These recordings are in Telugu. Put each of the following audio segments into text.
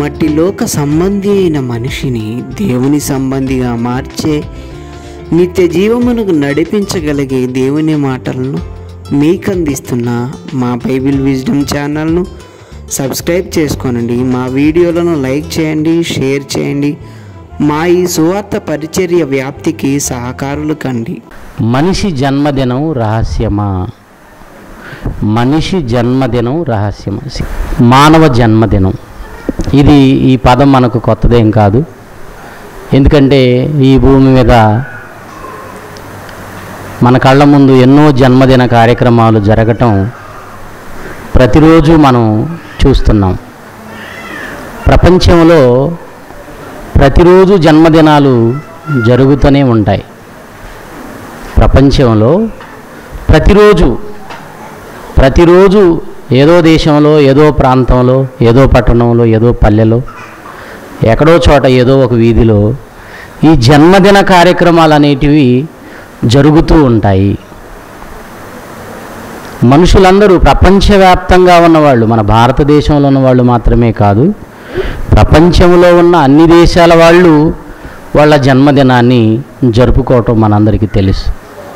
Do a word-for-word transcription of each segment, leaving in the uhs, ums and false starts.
మట్టి లోక సంబంధి అయిన మనిషిని దేవుని సంబంధిగా మార్చే నిత్య జీవమునకు నడిపించగలిగే దేవుని మాటలను మీకు అందిస్తున్న మా బైబిల్ విజ్డమ్ ఛానల్ను సబ్స్క్రైబ్ చేసుకోనండి. మా వీడియోలను లైక్ చేయండి, షేర్ చేయండి. మా ఈ సువార్త పరిచర్య వ్యాప్తికి సహకారులు కండి. మనిషి జన్మదినం రహస్యమా? మనిషి జన్మదినం రహస్యమా? మానవ జన్మదినం, ఇది ఈ పదం మనకు కొత్తదేం కాదు. ఎందుకంటే ఈ భూమి మీద మన కళ్ళ ముందు ఎన్నో జన్మదిన కార్యక్రమాలు జరగటం ప్రతిరోజు మనం చూస్తున్నాం. ప్రపంచంలో ప్రతిరోజు జన్మదినాలు జరుగుతూనే ఉంటాయి. ప్రపంచంలో ప్రతిరోజు ప్రతిరోజు ఏదో దేశంలో, ఏదో ప్రాంతంలో, ఏదో పట్టణంలో, ఏదో పల్లెలో, ఎక్కడో చోట, ఏదో ఒక వీధిలో ఈ జన్మదిన కార్యక్రమాలు అనేటివి జరుగుతూ ఉంటాయి. మనుషులందరూ ప్రపంచవ్యాప్తంగా ఉన్నవాళ్ళు, మన భారతదేశంలో ఉన్నవాళ్ళు మాత్రమే కాదు, ప్రపంచంలో ఉన్న అన్ని దేశాల వాళ్ళు వాళ్ళ జన్మదినాన్ని జరుపుకోవటం మనందరికీ తెలుసు.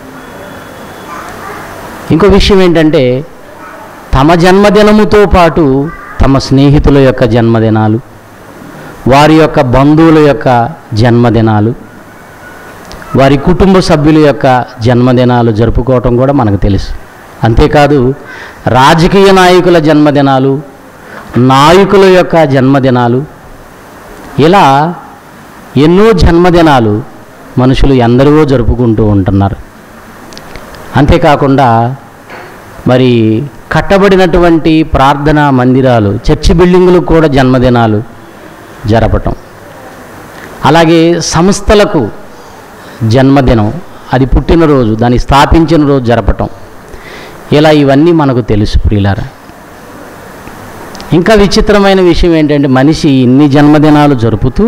ఇంకో విషయం ఏంటంటే, తమ జన్మదినముతో పాటు తమ స్నేహితుల యొక్క జన్మదినాలు, వారి యొక్క బంధువుల యొక్క జన్మదినాలు, వారి కుటుంబ సభ్యుల యొక్క జన్మదినాలు జరుపుకోవటం కూడా మనకు తెలుసు. అంతేకాదు రాజకీయ నాయకుల జన్మదినాలు, నాయకుల యొక్క జన్మదినాలు, ఇలా ఎన్నో జన్మదినాలు మనుషులు ఎందరో జరుపుకుంటూ ఉంటున్నారు. అంతేకాకుండా మరి కట్టబడినటువంటి ప్రార్థనా మందిరాలు, చర్చి బిల్డింగులకు కూడా జన్మదినాలు జరపటం, అలాగే సంస్థలకు జన్మదినం, అది పుట్టినరోజు, దాన్ని స్థాపించిన రోజు జరపటం, ఇలా ఇవన్నీ మనకు తెలుసు ప్రియులారా. ఇంకా విచిత్రమైన విషయం ఏంటంటే, మనిషి ఇన్ని జన్మదినాలు జరుపుతూ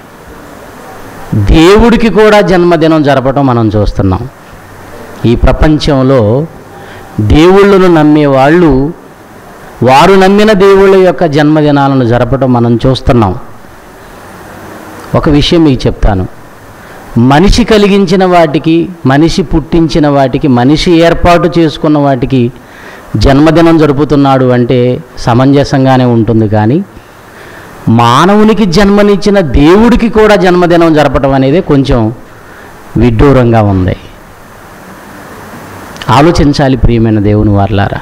దేవుడికి కూడా జన్మదినం జరపటం మనం చూస్తున్నాం. ఈ ప్రపంచంలో దేవుళ్ళను నమ్మే వాళ్ళు, వారు నమ్మిన దేవుళ్ళ యొక్క జన్మదినాలను జరపటం మనం చూస్తున్నాం. ఒక విషయం మీకు చెప్తాను. మనిషి కలిగించిన వాటికి, మనిషి పుట్టించిన వాటికి, మనిషి ఏర్పాటు చేసుకున్న వాటికి జన్మదినం జరుపుతున్నాడు అంటే సమంజసంగానే ఉంటుంది. కానీ మానవునికి జన్మనిచ్చిన దేవుడికి కూడా జన్మదినం జరపటం అనేది కొంచెం విడ్డూరంగా ఉంది. ఆలోచించాలి ప్రియమైన దేవుని వారలారా.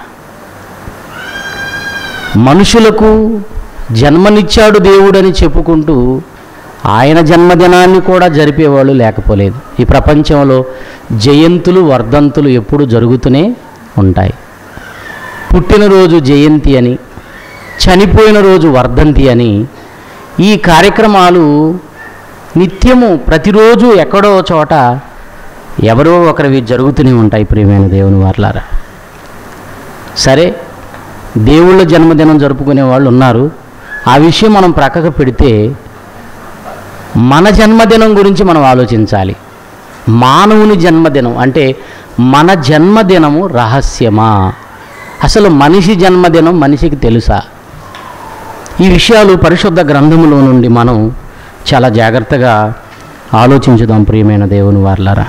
మనుషులకు జన్మనిచ్చాడు దేవుడని చెప్పుకుంటూ ఆయన జన్మదినాన్ని కూడా జరిపేవాళ్ళు లేకపోలేదు. ఈ ప్రపంచంలో జయంతులు, వర్ధంతులు ఎప్పుడు జరుగుతూనే ఉంటాయి. పుట్టినరోజు జయంతి అని, చనిపోయిన రోజు వర్ధంతి అని ఈ కార్యక్రమాలు నిత్యము ప్రతిరోజు ఎక్కడో చోట ఎవరో ఒకరివి జరుగుతూనే ఉంటాయి ప్రియమైన దేవుని వారలారా. సరే, దేవుళ్ళ జన్మదినం జరుపుకునే వాళ్ళు ఉన్నారు, ఆ విషయం మనం ప్రక్కకు పెడితే మన జన్మదినం గురించి మనం ఆలోచించాలి. మానవుని జన్మదినం అంటే మన జన్మదినము రహస్యమా? అసలు మనిషి జన్మదినం మనిషికి తెలుసా? ఈ విషయాలు పరిశుద్ధ గ్రంథములో నుండి మనం చాలా జాగ్రత్తగా ఆలోచించుదాం ప్రియమైన దేవుని వారలారా.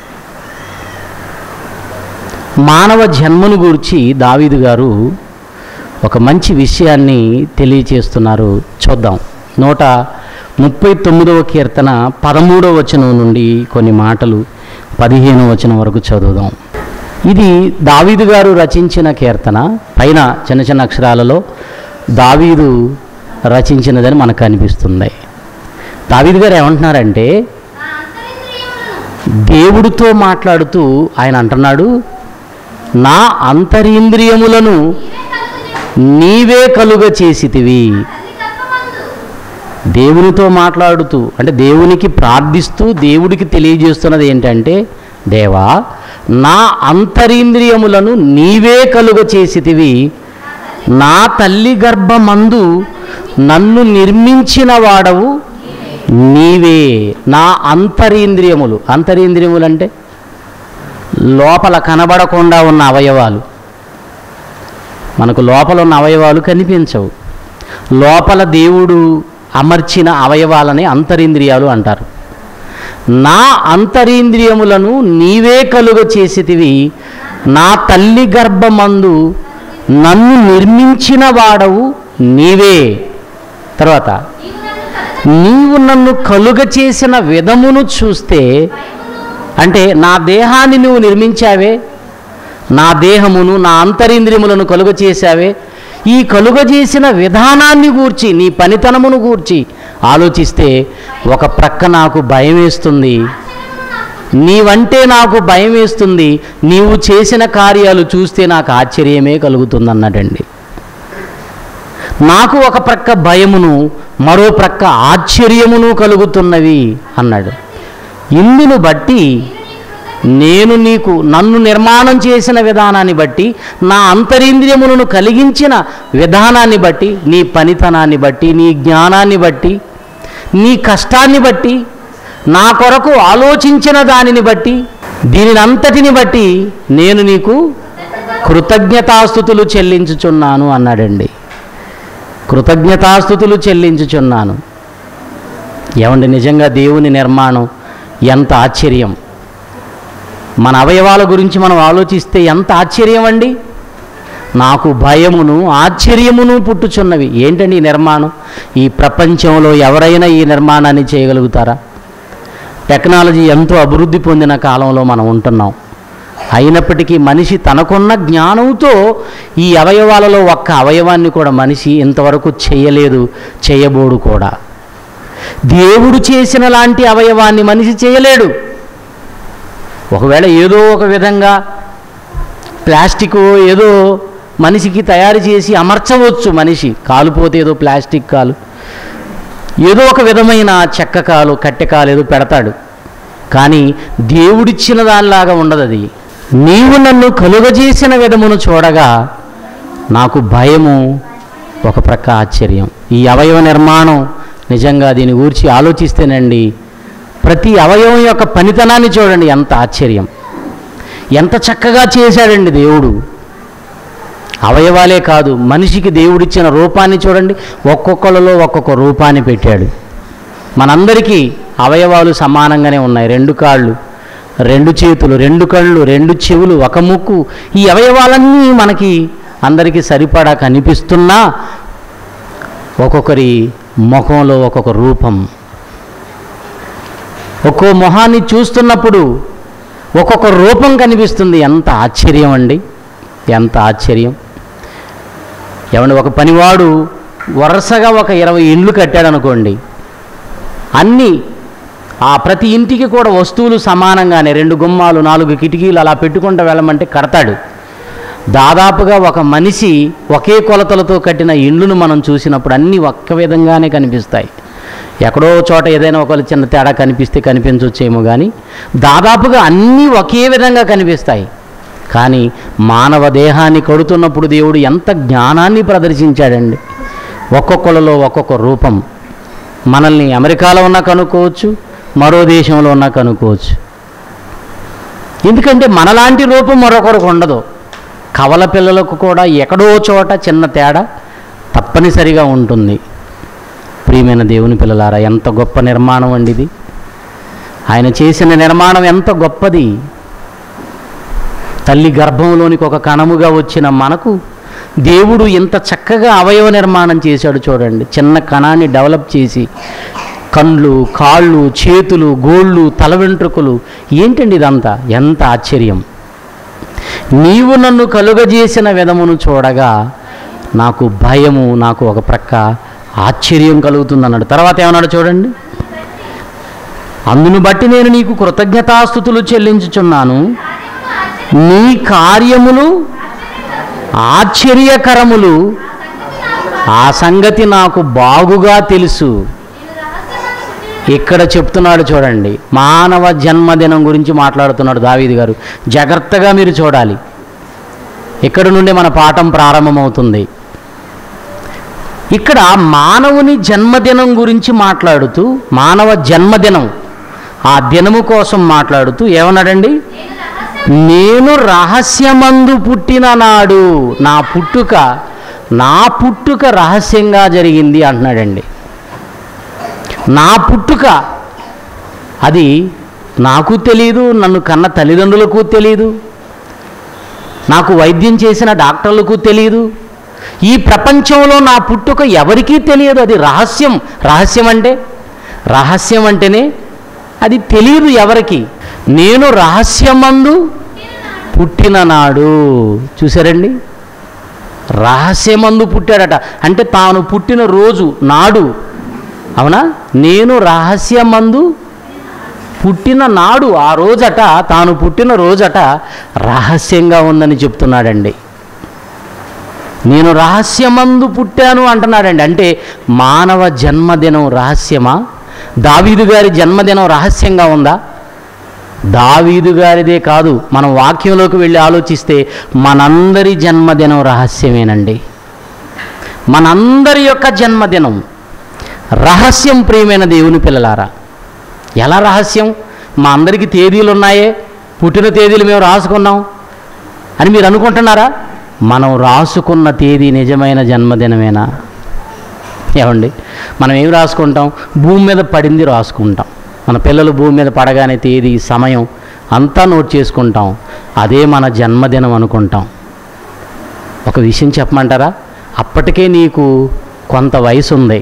మానవ జన్మను గురించి దావీదు గారు ఒక మంచి విషయాన్ని తెలియచేస్తున్నారు. చూద్దాం. నూట ముప్పై తొమ్మిదవ కీర్తన పదమూడవ వచనం నుండి కొన్ని మాటలు పదిహేనవ వచనం వరకు చదువుదాం. ఇది దావీదు గారు రచించిన కీర్తన. పైన చిన్న చిన్న అక్షరాలలో దావీదు రచించినదని మనకు అనిపిస్తుంది. దావీదు గారు ఏమంటున్నారంటే, దేవుడితో మాట్లాడుతూ ఆయన అంటున్నాడు, నా అంతరింద్రియములను నీవే కలుగ చేసితివి. దేవునితో మాట్లాడుతూ అంటే దేవునికి ప్రార్థిస్తూ దేవుడికి తెలియజేస్తున్నది ఏంటంటే, దేవా నా అంతరింద్రియములను నీవే కలుగ చేసితివి, నా తల్లి గర్భమందు నన్ను నిర్మించిన వాడవు నీవే. నా అంతరింద్రియములు, అంతరింద్రియములు అంటే లోపల కనబడకుండా ఉన్న అవయవాలు. మనకు లోపల ఉన్న అవయవాలు కనిపించవు, లోపల దేవుడు అమర్చిన అవయవాలని అంతరింద్రియాలు అంటారు. నా అంతరింద్రియములను నీవే కలుగ చేసితివి, నా తల్లి గర్భమందు నన్ను నిర్మించిన వాడవు నీవే. తర్వాత నీవు నన్ను కలుగ చేసిన విధమును చూస్తే, అంటే నా దేహాన్ని నువ్వు నిర్మించావే, నా దేహమును నా అంతరింద్రియములను కలుగ చేశావే, ఈ కలుగ చేసిన విధానాన్ని గూర్చి నీ పనితనమును గూర్చి ఆలోచిస్తే ఒక ప్రక్క నాకు భయం వేస్తుంది, నీవంటే నాకు భయం వేస్తుంది, నీవు చేసిన కార్యాలు చూస్తే నాకు ఆశ్చర్యమే కలుగుతుంది అన్నాడండి. నాకు ఒక ప్రక్క భయమును మరో ప్రక్క ఆశ్చర్యమును కలుగుతున్నవి అన్నాడు. ఇందును బట్టి నేను నీకు నన్ను నిర్మాణం చేసిన విధానాన్ని బట్టి, నా అంతరింద్రియములను కలిగించిన విధానాన్ని బట్టి, నీ పనితనాన్ని బట్టి, నీ జ్ఞానాన్ని బట్టి, నీ కష్టాన్ని బట్టి, నా కొరకు ఆలోచించిన దానిని బట్టి, దీనినంతటిని బట్టి నేను నీకు కృతజ్ఞతాస్తుతులు చెల్లించుచున్నాను అన్నాడండి. కృతజ్ఞతాస్తుతులు చెల్లించుచున్నాను. ఏమండి, నిజంగా దేవుని నిర్మాణం ఎంత ఆశ్చర్యం! మన అవయవాల గురించి మనం ఆలోచిస్తే ఎంత ఆశ్చర్యం అండి. నాకు భయమును ఆశ్చర్యమును పుట్టుచున్నవి. ఏంటండి ఈ నిర్మాణం? ఈ ప్రపంచంలో ఎవరైనా ఈ నిర్మాణాన్ని చేయగలుగుతారా? టెక్నాలజీ ఎంతో అభివృద్ధి పొందిన కాలంలో మనం ఉంటున్నాం. అయినప్పటికీ మనిషి తనకున్న జ్ఞానంతో ఈ అవయవాలలో ఒక్క అవయవాన్ని కూడా మనిషి ఇంతవరకు చేయలేదు, చేయబోడు కూడా. దేవుడు చేసిన లాంటి అవయవాన్ని మనిషి చేయలేడు. ఒకవేళ ఏదో ఒక విధంగా ప్లాస్టిక్ ఏదో మనిషికి తయారు చేసి అమర్చవచ్చు. మనిషి కాలుపోతే ఏదో ప్లాస్టిక్ కాలు, ఏదో ఒక విధమైన చెక్క కాలు, కట్టె కాలు ఏదో పెడతాడు. కానీ దేవుడిచ్చిన దానిలాగా ఉండదు అది. నీవు నన్ను కలుగజేసిన విధమును చూడగా నాకు భయము, ఒక ప్రక్క ఆశ్చర్యం. ఈ అవయవ నిర్మాణం నిజంగా దీని గురించి ఆలోచిస్తేనండి, ప్రతి అవయవం యొక్క పనితనాన్ని చూడండి, ఎంత ఆశ్చర్యం, ఎంత చక్కగా చేశాడండి దేవుడు. అవయవాలే కాదు, మనిషికి దేవుడిచ్చిన రూపాన్ని చూడండి, ఒక్కొక్కళ్ళలో ఒక్కొక్క రూపాన్ని పెట్టాడు. మనందరికీ అవయవాలు సమానంగానే ఉన్నాయి. రెండు కాళ్ళు, రెండు చేతులు, రెండు కళ్ళు, రెండు చెవులు, ఒక ముక్కు. ఈ అవయవాలన్నీ మనకి అందరికీ సరిపడా కనిపిస్తున్నా ఒక్కొక్కరి ముఖంలో ఒక్కొక్క రూపం. ఒక్కో మొహాన్ని చూస్తున్నప్పుడు ఒక్కొక్క రూపం కనిపిస్తుంది. ఎంత ఆశ్చర్యం అండి, ఎంత ఆశ్చర్యం! ఏమండి, ఒక పనివాడు వరుసగా ఒక ఇరవై ఇండ్లు కట్టాడు అనుకోండి. అన్నీ ఆ ప్రతి ఇంటికి కూడా వస్తువులు సమానంగానే, రెండు గుమ్మాలు, నాలుగు కిటికీలు అలా పెట్టుకుంటూ వెళ్ళమంటే కడతాడు. దాదాపుగా ఒక మనిషి ఒకే కొలతలతో కట్టిన ఇండ్లను మనం చూసినప్పుడు అన్నీ ఒక్క విధంగానే కనిపిస్తాయి. ఎక్కడో చోట ఏదైనా ఒక చిన్న తేడా కనిపిస్తే కనిపించవచ్చేమో, కానీ దాదాపుగా అన్నీ ఒకే విధంగా కనిపిస్తాయి. కానీ మానవ దేహాన్ని కడుతున్నప్పుడు దేవుడు ఎంత జ్ఞానాన్ని ప్రదర్శించాడండి. ఒక్కొక్కళ్ళలో ఒక్కొక్క రూపం. మనల్ని అమెరికాలో ఉన్నా కనుక్కోవచ్చు, మరో దేశంలో ఉన్నా కనుక్కోవచ్చు. ఎందుకంటే మనలాంటి రూపం మరొకరికి ఉండదు. కవల పిల్లలకు కూడా ఎక్కడో చోట చిన్న తేడా తప్పనిసరిగా ఉంటుంది. ప్రియమైన దేవుని పిల్లలారా, ఎంత గొప్ప నిర్మాణం అండి ఇది. ఆయన చేసిన నిర్మాణం ఎంత గొప్పది. తల్లి గర్భంలోనికి ఒక కణముగా వచ్చిన మనకు దేవుడు ఇంత చక్కగా అవయవ నిర్మాణం చేశాడు చూడండి. చిన్న కణాన్ని డెవలప్ చేసి కళ్ళు, కాళ్ళు, చేతులు, గోళ్ళు, తల వెంట్రుకలు. ఏంటండి ఇదంతా? ఎంత ఆశ్చర్యం! నీవు నన్ను కలుగజేసిన విధమును చూడగా నాకు భయము, నాకు ఒక ప్రక్క ఆశ్చర్యం కలుగుతుంది అన్నాడు. తర్వాత ఏమన్నాడు చూడండి, అందును బట్టి నేను నీకు కృతజ్ఞతాస్తుతులు చెల్లించుచున్నాను, నీ కార్యములు ఆశ్చర్యకరములు, ఆ సంగతి నాకు బాగుగా తెలుసు. ఇక్కడ చెప్తున్నాడు చూడండి, మానవ జన్మదినం గురించి మాట్లాడుతున్నాడు దావీదు గారు. జాగ్రత్తగా మీరు చూడాలి. ఇక్కడ నుండి మన పాఠం ప్రారంభమవుతుంది. ఇక్కడ మానవుని జన్మదినం గురించి మాట్లాడుతూ, మానవ జన్మదినం ఆ దినము కోసం మాట్లాడుతూ ఏమన్నాడండి, నేను రహస్యమందు పుట్టిన నాడు, నా పుట్టుక నా పుట్టుక రహస్యంగా జరిగింది అంటున్నాడండి. నా పుట్టుక అది నాకు తెలియదు, నన్ను కన్న తల్లిదండ్రులకు తెలియదు, నాకు వైద్యం చేసిన డాక్టర్లకు తెలియదు, ఈ ప్రపంచంలో నా పుట్టుక ఎవరికీ తెలియదు. అది రహస్యం. రహస్యం అంటే రహస్యం అంటేనే అది తెలియదు ఎవరికి. నేను రహస్యమందు పుట్టిన నాడు, చూసారండి, రహస్యమందు పుట్టాడట. అంటే తాను పుట్టిన రోజు నాడు, అవునా, నేను రహస్యమందు పుట్టిన నాడు, ఆ రోజట, తాను పుట్టిన రోజట రహస్యంగా ఉందని చెప్తున్నాడండి. నేను రహస్యమందు పుట్టాను అంటున్నాడండి. అంటే మానవ జన్మదినం రహస్యమా? దావీదు గారి జన్మదినం రహస్యంగా ఉందా? దావీదు గారిదే కాదు, మనం వాక్యంలోకి వెళ్ళి ఆలోచిస్తే మనందరి జన్మదినం రహస్యమేనండి. మనందరి యొక్క జన్మదినం రహస్యం. ప్రియమైన దేవుని పిల్లలారా, ఎలా రహస్యం? మా అందరికీ తేదీలు ఉన్నాయే, పుట్టిన తేదీలు మేము రాసుకున్నాం అని మీరు అనుకుంటున్నారా? మనం రాసుకున్న తేదీ నిజమైన జన్మదినమేనా? ఏమండి, మనం ఏం రాసుకుంటాం? భూమి మీద పడింది రాసుకుంటాం. మన పిల్లలు భూమి మీద పడగానే తేదీ, సమయం అంతా నోట్ చేసుకుంటాం. అదే మన జన్మదినం అనుకుంటాం. ఒక విషయం చెప్పమంటారా? అప్పటికే నీకు కొంత వయసు ఉంది.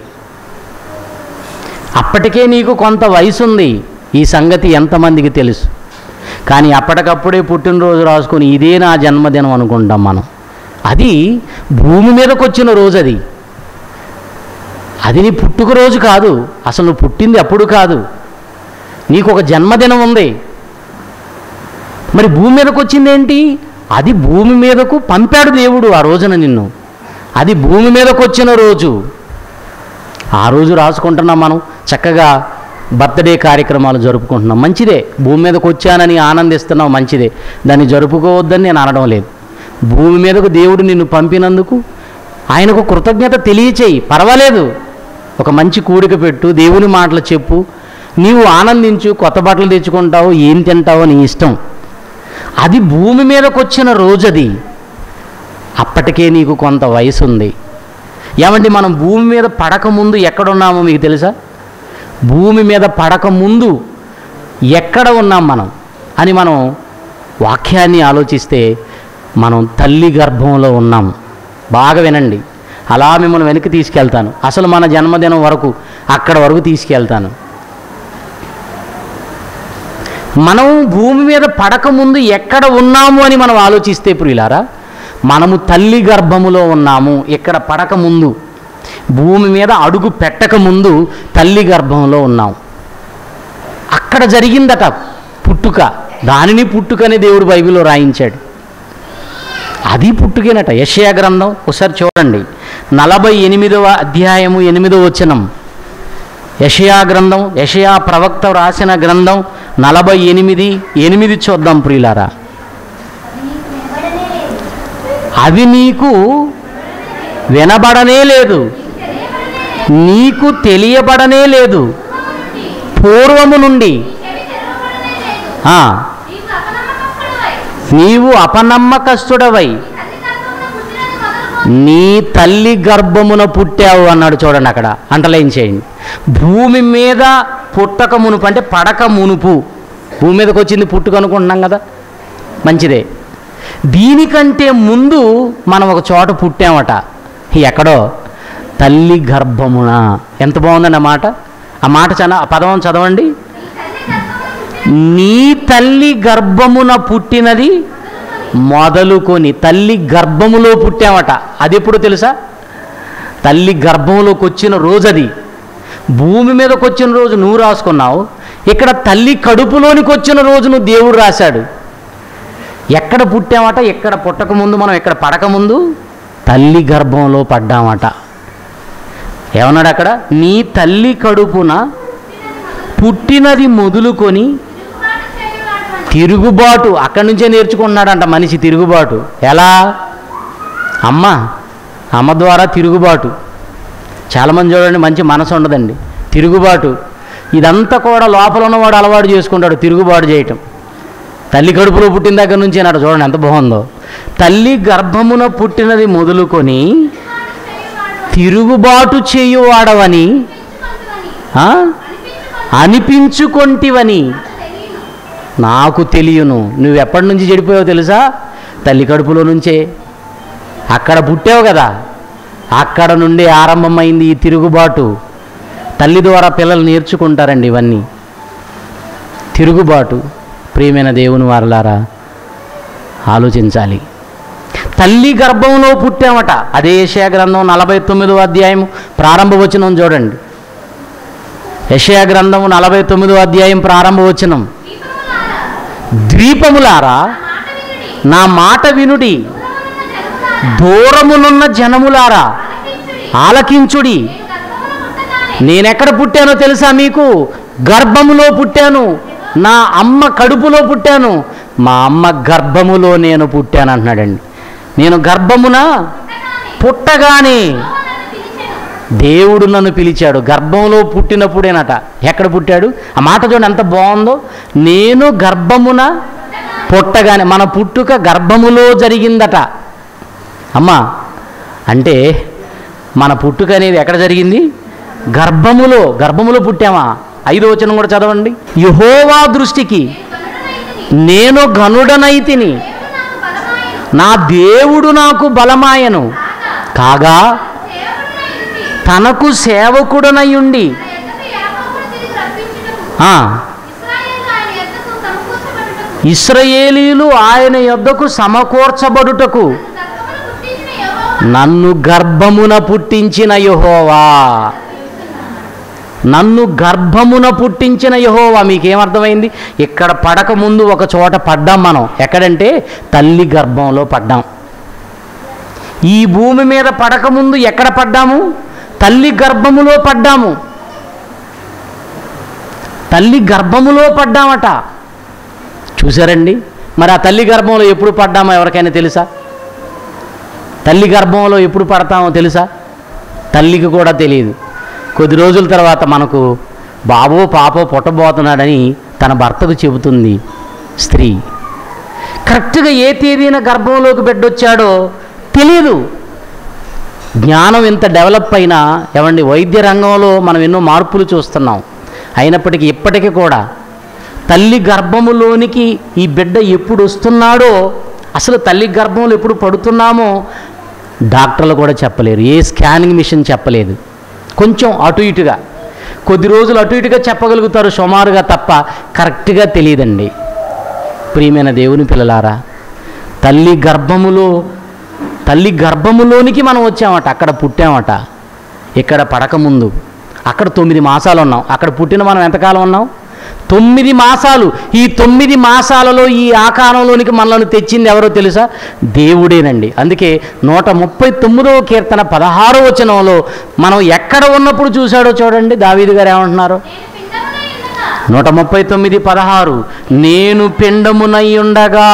అప్పటికే నీకు కొంత వయసు ఉంది. ఈ సంగతి ఎంతమందికి తెలుసు? కానీ అప్పటికప్పుడే పుట్టినరోజు రాసుకొని ఇదే నా జన్మదినం అనుకుంటాం మనం. అది భూమి మీదకి వచ్చిన రోజు. అది అది నీ పుట్టుక రోజు కాదు. అసలు నువ్వు పుట్టింది అప్పుడు కాదు. నీకు ఒక జన్మదినం ఉంది. మరి భూమి మీదకి వచ్చింది ఏంటి? అది భూమి మీదకు పంపాడు దేవుడు ఆ రోజున నిన్ను. అది భూమి మీదకు వచ్చిన రోజు. ఆ రోజు రాసుకుంటున్నాం మనం. చక్కగా బర్త్డే కార్యక్రమాలు జరుపుకుంటున్నాం. మంచిదే. భూమి మీదకు వచ్చానని ఆనందిస్తున్నాం, మంచిదే. దాన్ని జరుపుకోవద్దని నేను అనడం లేదు. భూమి మీదకు దేవుడు నిన్ను పంపినందుకు ఆయనకు కృతజ్ఞత తెలియచేయి, పర్వాలేదు. ఒక మంచి కూడిక పెట్టు, దేవుని మాటలు చెప్పు, నీవు ఆనందించు, కొత్త బట్టలు తెచ్చుకుంటావు, ఏం తింటావో నీ ఇష్టం. అది భూమి మీదకు వచ్చిన రోజు. అది అప్పటికే నీకు కొంత వయసు ఉంది. ఏమండి, మనం భూమి మీద పడకముందు ఎక్కడున్నామో మీకు తెలుసా? భూమి మీద పడకముందు ఎక్కడ ఉన్నాం మనం అని మనం వాక్యాన్ని ఆలోచిస్తే మనం తల్లి గర్భంలో ఉన్నాం. బాగా వినండి. అలా మిమ్మల్ని వెనక్కి తీసుకెళ్తాను. అసలు మన జన్మదినం వరకు, అక్కడ వరకు తీసుకెళ్తాను. మనం భూమి మీద పడకముందు ఎక్కడ ఉన్నాము అని మనం ఆలోచిస్తే ప్రియులారా, మనము తల్లి గర్భములో ఉన్నాము. ఇక్కడ పడకముందు, భూమి మీద అడుగు పెట్టకముందు తల్లి గర్భంలో ఉన్నాం. అక్కడ జరిగిందట పుట్టుక. దానిని పుట్టుకని దేవుడు బైబిల్లో రాయించాడు. అది పుట్టుకేనట. యెషయా గ్రంథం ఒకసారి చూడండి, నలభై ఎనిమిదవ అధ్యాయము ఎనిమిదవ వచనం. యెషయా గ్రంథం, యెషయా ప్రవక్త రాసిన గ్రంథం నలభై ఎనిమిది ఎనిమిది చూద్దాం ప్రియులారా. అవి నీకు వినబడనే లేదు, నీకు తెలియబడనే లేదు, పూర్వము నుండి నీవు అపనమ్మకస్తుడవై నీ తల్లి గర్భమున పుట్టావు అన్నాడు. చూడండి, అక్కడ అంటలైన్ చేయండి. భూమి మీద పుట్టక మునుపు అంటే పడక మునుపు. భూమి మీదకి వచ్చింది పుట్టుక అనుకుంటున్నాం కదా, మంచిదే. దీనికంటే ముందు మనం ఒక చోట పుట్టామట. ఎక్కడో తల్లి గర్భమున. ఎంత బాగుందండి ఆ మాట. ఆ మాట చాలా, ఆ పదం చదవండి. నీ తల్లి గర్భమున పుట్టినది మొదలుకొని. తల్లి గర్భములో పుట్టామట. అది ఎప్పుడు తెలుసా? తల్లి గర్భంలోకి వచ్చిన రోజు అది. భూమి మీదకి వచ్చిన రోజు నువ్వు రాసుకున్నావు. ఇక్కడ తల్లి కడుపులోనికి వచ్చిన రోజు నువ్వు దేవుడు రాశాడు. ఎక్కడ పుట్టామట? ఎక్కడ పుట్టకముందు, మనం ఎక్కడ పడకముందు తల్లి గర్భంలో పడ్డామట. ఏమన్నాడు అక్కడ? నీ తల్లి కడుపున పుట్టినది మొదలుకొని తిరుగుబాటు. అక్కడి నుంచే నేర్చుకుంటున్నాడంట మనిషి తిరుగుబాటు. ఎలా? అమ్మ అమ్మ ద్వారా తిరుగుబాటు. చాలామంది చూడండి, మంచి మనసు ఉండదండి, తిరుగుబాటు. ఇదంతా కూడా లోపల ఉన్నవాడు అలవాటు చేసుకుంటాడు, తిరుగుబాటు చేయటం. తల్లి కడుపులో పుట్టిన దగ్గర నుంచి అన్నాడు. చూడండి ఎంత బాగుందో. తల్లి గర్భమున పుట్టినది మొదలుకొని తిరుగుబాటు చేయువాడవని ఆ? అనిపించుకొంటివని నాకు తెలియను. నువ్వు ఎప్పటి నుంచి చెడిపోయావో తెలుసా? తల్లి కడుపులో నుంచే. అక్కడ పుట్టావు కదా, అక్కడ నుండి ఆరంభమైంది ఈ తిరుగుబాటు. తల్లి ద్వారా పిల్లలు నేర్చుకుంటారండి ఇవన్నీ. తిరుగుబాటు. ప్రియమైన దేవుని వారలారా, ఆలోచించాలి. తల్లి గర్భంలో పుట్టామట. అదే యెషయా గ్రంథం నలభై తొమ్మిదో అధ్యాయం ప్రారంభ వచనం చూడండి. యెషయా గ్రంథం నలభై తొమ్మిదో అధ్యాయం ప్రారంభ వచనం. ద్వీపములారా నా మాట వినుడి, దూరమునున్న జనములారా ఆలకించుడి. నేనెక్కడ పుట్టానో తెలుసా మీకు? గర్భములో పుట్టాను. నా అమ్మ కడుపులో పుట్టాను. మా అమ్మ గర్భములో నేను పుట్టాను అంటున్నాడండి. నేను గర్భమున పుట్టగానే దేవుడు నన్ను పిలిచాడు. గర్భంలో పుట్టినప్పుడేనట. ఎక్కడ పుట్టాడు? ఆ మాట చూడండి ఎంత బాగుందో. నేను గర్భమున పుట్టగానే. మన పుట్టుక గర్భములో జరిగిందట. అమ్మా అంటే మన పుట్టుక అనేది ఎక్కడ జరిగింది? గర్భములో. గర్భములో పుట్టామా? ఐదో వచనం కూడా చదవండి. యెహోవా దృష్టికి నేను ఘనుడనైతిని, నా దేవుడు నాకు బలమాయను. కాగా తనకు సేవకుడనయుండి ఇశ్రాయేలీయులు ఆయన యొద్దకు సమకూర్చబడుటకు నన్ను గర్భమున పుట్టించిన యెహోవా. నన్ను గర్భమున పుట్టించిన యెహోవా. మీకేమర్థమైంది? ఇక్కడ పడక ముందు ఒక చోట పడ్డాం మనం. ఎక్కడంటే తల్లి గర్భంలో పడ్డాం. ఈ భూమి మీద పడక ముందు ఎక్కడ పడ్డాము? తల్లి గర్భములో పడ్డాము. తల్లి గర్భములో పడ్డామట. చూసారండి? మరి ఆ తల్లి గర్భంలో ఎప్పుడు పడ్డామో ఎవరికైనా తెలుసా? తల్లి గర్భంలో ఎప్పుడు పడతామో తెలుసా? తల్లికి కూడా తెలియదు. కొద్ది రోజుల తర్వాత మనకు బాబో పాపో పుట్టబోతున్నాడని తన భర్తకు చెబుతుంది స్త్రీ. కరెక్ట్గా ఏ తేదీన గర్భంలోకి బిడ్డొచ్చాడో తెలియదు. జ్ఞానం ఎంత డెవలప్ అయినా ఏమండి, వైద్య రంగంలో మనం ఎన్నో మార్పులు చూస్తున్నాం. అయినప్పటికీ ఇప్పటికీ కూడా తల్లి గర్భములోనికి ఈ బిడ్డ ఎప్పుడు వస్తున్నాడో, అసలు తల్లి గర్భంలో ఎప్పుడు పడుతున్నామో డాక్టర్లు కూడా చెప్పలేరు. ఏ స్కానింగ్ మిషన్ చెప్పలేదు. కొంచెం అటు ఇటుగా కొద్ది రోజులు అటు ఇటుగా చెప్పగలుగుతారు సుమారుగా, తప్ప కరెక్ట్గా తెలియదండి. ప్రియమైన దేవుని పిల్లలారా, తల్లి గర్భములో తల్లి గర్భములోనికి మనం వచ్చామట. అక్కడ పుట్టామట. ఇక్కడ పడకముందు అక్కడ తొమ్మిది మాసాలు ఉన్నాం. అక్కడ పుట్టిన మనం ఎంతకాలం ఉన్నాం? తొమ్మిది మాసాలు. ఈ తొమ్మిది మాసాలలో ఈ ఆకారంలోనికి మనల్ని తెచ్చింది ఎవరో తెలుసా? దేవుడేనండి. అందుకే నూట ముప్పై తొమ్మిదవ కీర్తన పదహారో వచనంలో మనం ఎక్కడ ఉన్నప్పుడు చూశాడో చూడండి. దావీదు గారు ఏమంటున్నారు? నూట ముప్పై తొమ్మిది పదహారు. నేను పిండమునై ఉండగా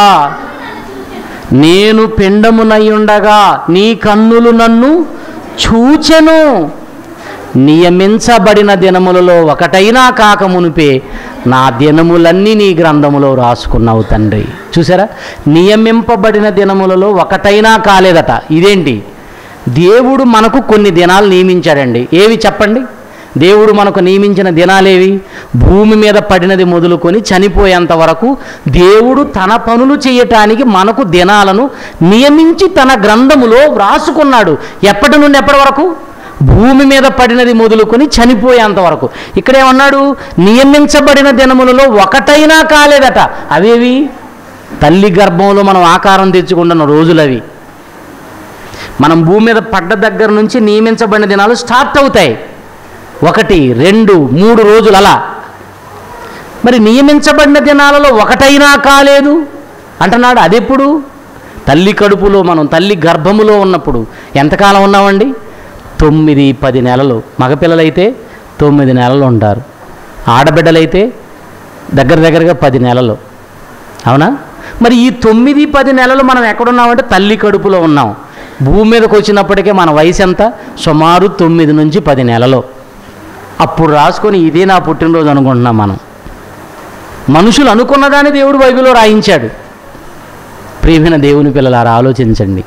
నేను పిండమునై ఉండగా నీ కన్నులు నన్ను చూచెను. నియమించబడిన దినములలో ఒకటైనా కాకమునిపే నా దినములన్నీ నీ గ్రంథములో రాసుకున్నావు తండ్రి. చూసారా? నియమింపబడిన దినములలో ఒకటైనా కాలేదట. ఇదేంటి? దేవుడు మనకు కొన్ని దినాలు నియమించాడండి. ఏవి చెప్పండి? దేవుడు మనకు నియమించిన దినాలేవి? భూమి మీద పడినది మొదలుకొని చనిపోయేంత వరకు దేవుడు తన పనులు చేయటానికి మనకు దినాలను నియమించి తన గ్రంథములో వ్రాసుకున్నాడు. ఎప్పటి నుండి ఎప్పటి వరకు? భూమి మీద పడినది మొదలుకొని చనిపోయేంత వరకు. ఇక్కడేమన్నాడు? నియమించబడిన దినములలో ఒకటైనా కాలేదట. అవేవి? తల్లి గర్భంలో మనం ఆకారం తెచ్చుకుంటున్న రోజులవి. మనం భూమి మీద పడ్డ దగ్గర నుంచి నియమించబడిన దినాలు స్టార్ట్ అవుతాయి. ఒకటి, రెండు, మూడు రోజులు అలా. మరి నియమించబడిన దినాలలో ఒకటైనా కాలేదు అంటున్నాడు. అదెప్పుడు? తల్లి కడుపులో మనం తల్లి గర్భములో ఉన్నప్పుడు ఎంతకాలం ఉన్నామండి? తొమ్మిది పది నెలలు. మగపిల్లలైతే తొమ్మిది నెలలు ఉంటారు. ఆడబిడ్డలైతే దగ్గర దగ్గరగా పది నెలలు. అవునా? మరి ఈ తొమ్మిది పది నెలలు మనం ఎక్కడున్నామంటే తల్లి కడుపులో ఉన్నాం. భూమి మీదకి వచ్చినప్పటికే మన వయసు ఎంత? సుమారు తొమ్మిది నుంచి పది నెలలు. అప్పుడు రాసుకొని ఇదే నా పుట్టినరోజు అనుకుంటున్నాం మనం. మనుషులు అనుకున్నదాన్ని దేవుడు బైబిల్లో రాయించాడు. ప్రియమైన దేవుని పిల్లలారా, ఆలోచించండి.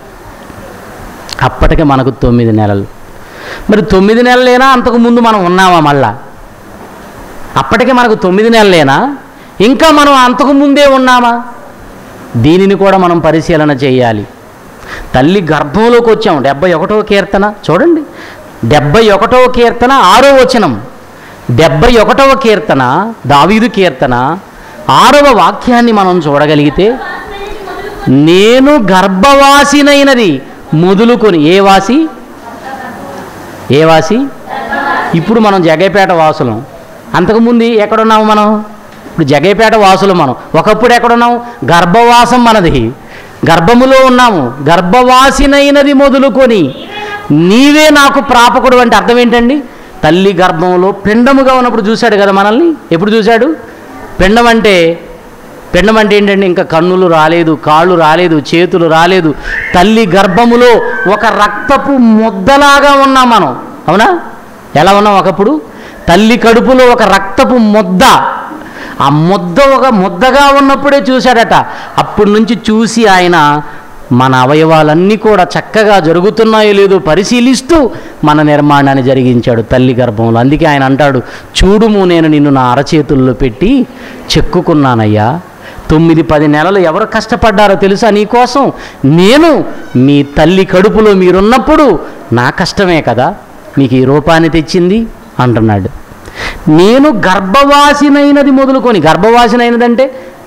అప్పటికే మనకు తొమ్మిది నెలలు. మరి తొమ్మిది నెలలైనా అంతకుముందు మనం ఉన్నామా? మళ్ళా అప్పటికే మనకు తొమ్మిది నెలలేనా, ఇంకా మనం అంతకు ముందే ఉన్నామా? దీనిని కూడా మనం పరిశీలన చేయాలి. తల్లి గర్భంలోకి వచ్చాం. డెబ్బై ఒకటవ కీర్తన చూడండి, డెబ్బై ఒకటవ కీర్తన ఆరో వచనం. డెబ్బై ఒకటవ కీర్తన దావీదు కీర్తన ఆరవ వాక్యాన్ని మనం చూడగలిగితే, నేను గర్భవాసినైనది మొదలుకొని, ఏ వాసి ఏ వాసి ఇప్పుడు మనం జగైపేట వాసులం. అంతకుముందు ఎక్కడున్నాము మనం? ఇప్పుడు జగైపేట వాసులు మనం. ఒకప్పుడు ఎక్కడున్నాము? గర్భవాసం మనది, గర్భములో ఉన్నాము. గర్భవాసినైనది మొదలుకొని నీవే నాకు ప్రాపకుడు అంటే అర్థం ఏంటండి? తల్లి గర్భంలో పిండముగా ఉన్నప్పుడు చూశాడు కదా మనల్ని. ఎప్పుడు చూశాడు? పిండం అంటే పిండం అంటే ఏంటండి? ఇంకా కన్నులు రాలేదు, కాళ్ళు రాలేదు, చేతులు రాలేదు. తల్లి గర్భములో ఒక రక్తపు ముద్దలాగా ఉన్నాం మనం. అవునా? ఎలా ఉన్నాం ఒకప్పుడు? తల్లి కడుపులో ఒక రక్తపు ముద్ద. ఆ ముద్ద ఒక ముద్దగా ఉన్నప్పుడే చూశాడట. అప్పటి నుంచి చూసి ఆయన మన అవయవాలన్నీ కూడా చక్కగా జరుగుతున్నాయో లేదో పరిశీలిస్తూ మన నిర్మాణాన్ని జరిగించాడు తల్లి గర్భంలో. అందుకే ఆయన అంటాడు, చూడుము నేను నిన్ను నా అరచేతుల్లో పెట్టి చెక్కుకున్నానయ్యా. తొమ్మిది పది నెలలు ఎవరు కష్టపడ్డారో తెలుసా నీకోసం? నేను మీ తల్లి కడుపులో మీరున్నప్పుడు నా కష్టమే కదా మీకు ఈ రూపాన్ని తెచ్చింది అంటున్నాడు. నేను గర్భవాసినైనది మొదలుకొని, గర్భవాసినైనదంటే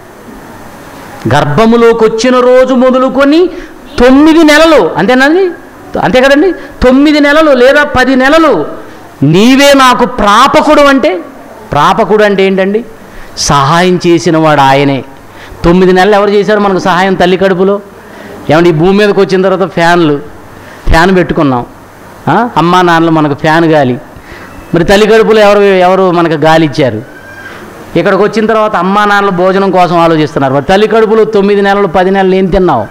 గర్భములోకి వచ్చిన రోజు మొదలుకొని తొమ్మిది నెలలు, అంతేనండి? అంతే కదండి? తొమ్మిది నెలలు లేదా పది నెలలు నీవే నాకు ప్రాపకుడు. అంటే ప్రాపకుడు అంటే ఏంటండి? సహాయం చేసిన వాడు ఆయనే. తొమ్మిది నెలలు ఎవరు చేశారు మనకు సహాయం తల్లి కడుపులో? ఏమంటే ఈ భూమి మీదకి వచ్చిన తర్వాత ఫ్యాన్లు ఫ్యాన్ పెట్టుకున్నాం. అమ్మా నాన్నలు మనకు ఫ్యాన్ గాలి. మరి తల్లి కడుపులో ఎవరు ఎవరు మనకు గాలి ఇచ్చారు? ఇక్కడికి వచ్చిన తర్వాత అమ్మా నాన్నలు భోజనం కోసం ఆలోచిస్తున్నారు. మరి తల్లి కడుపులో తొమ్మిది నెలలు పది నెలలు ఏం తిన్నావు?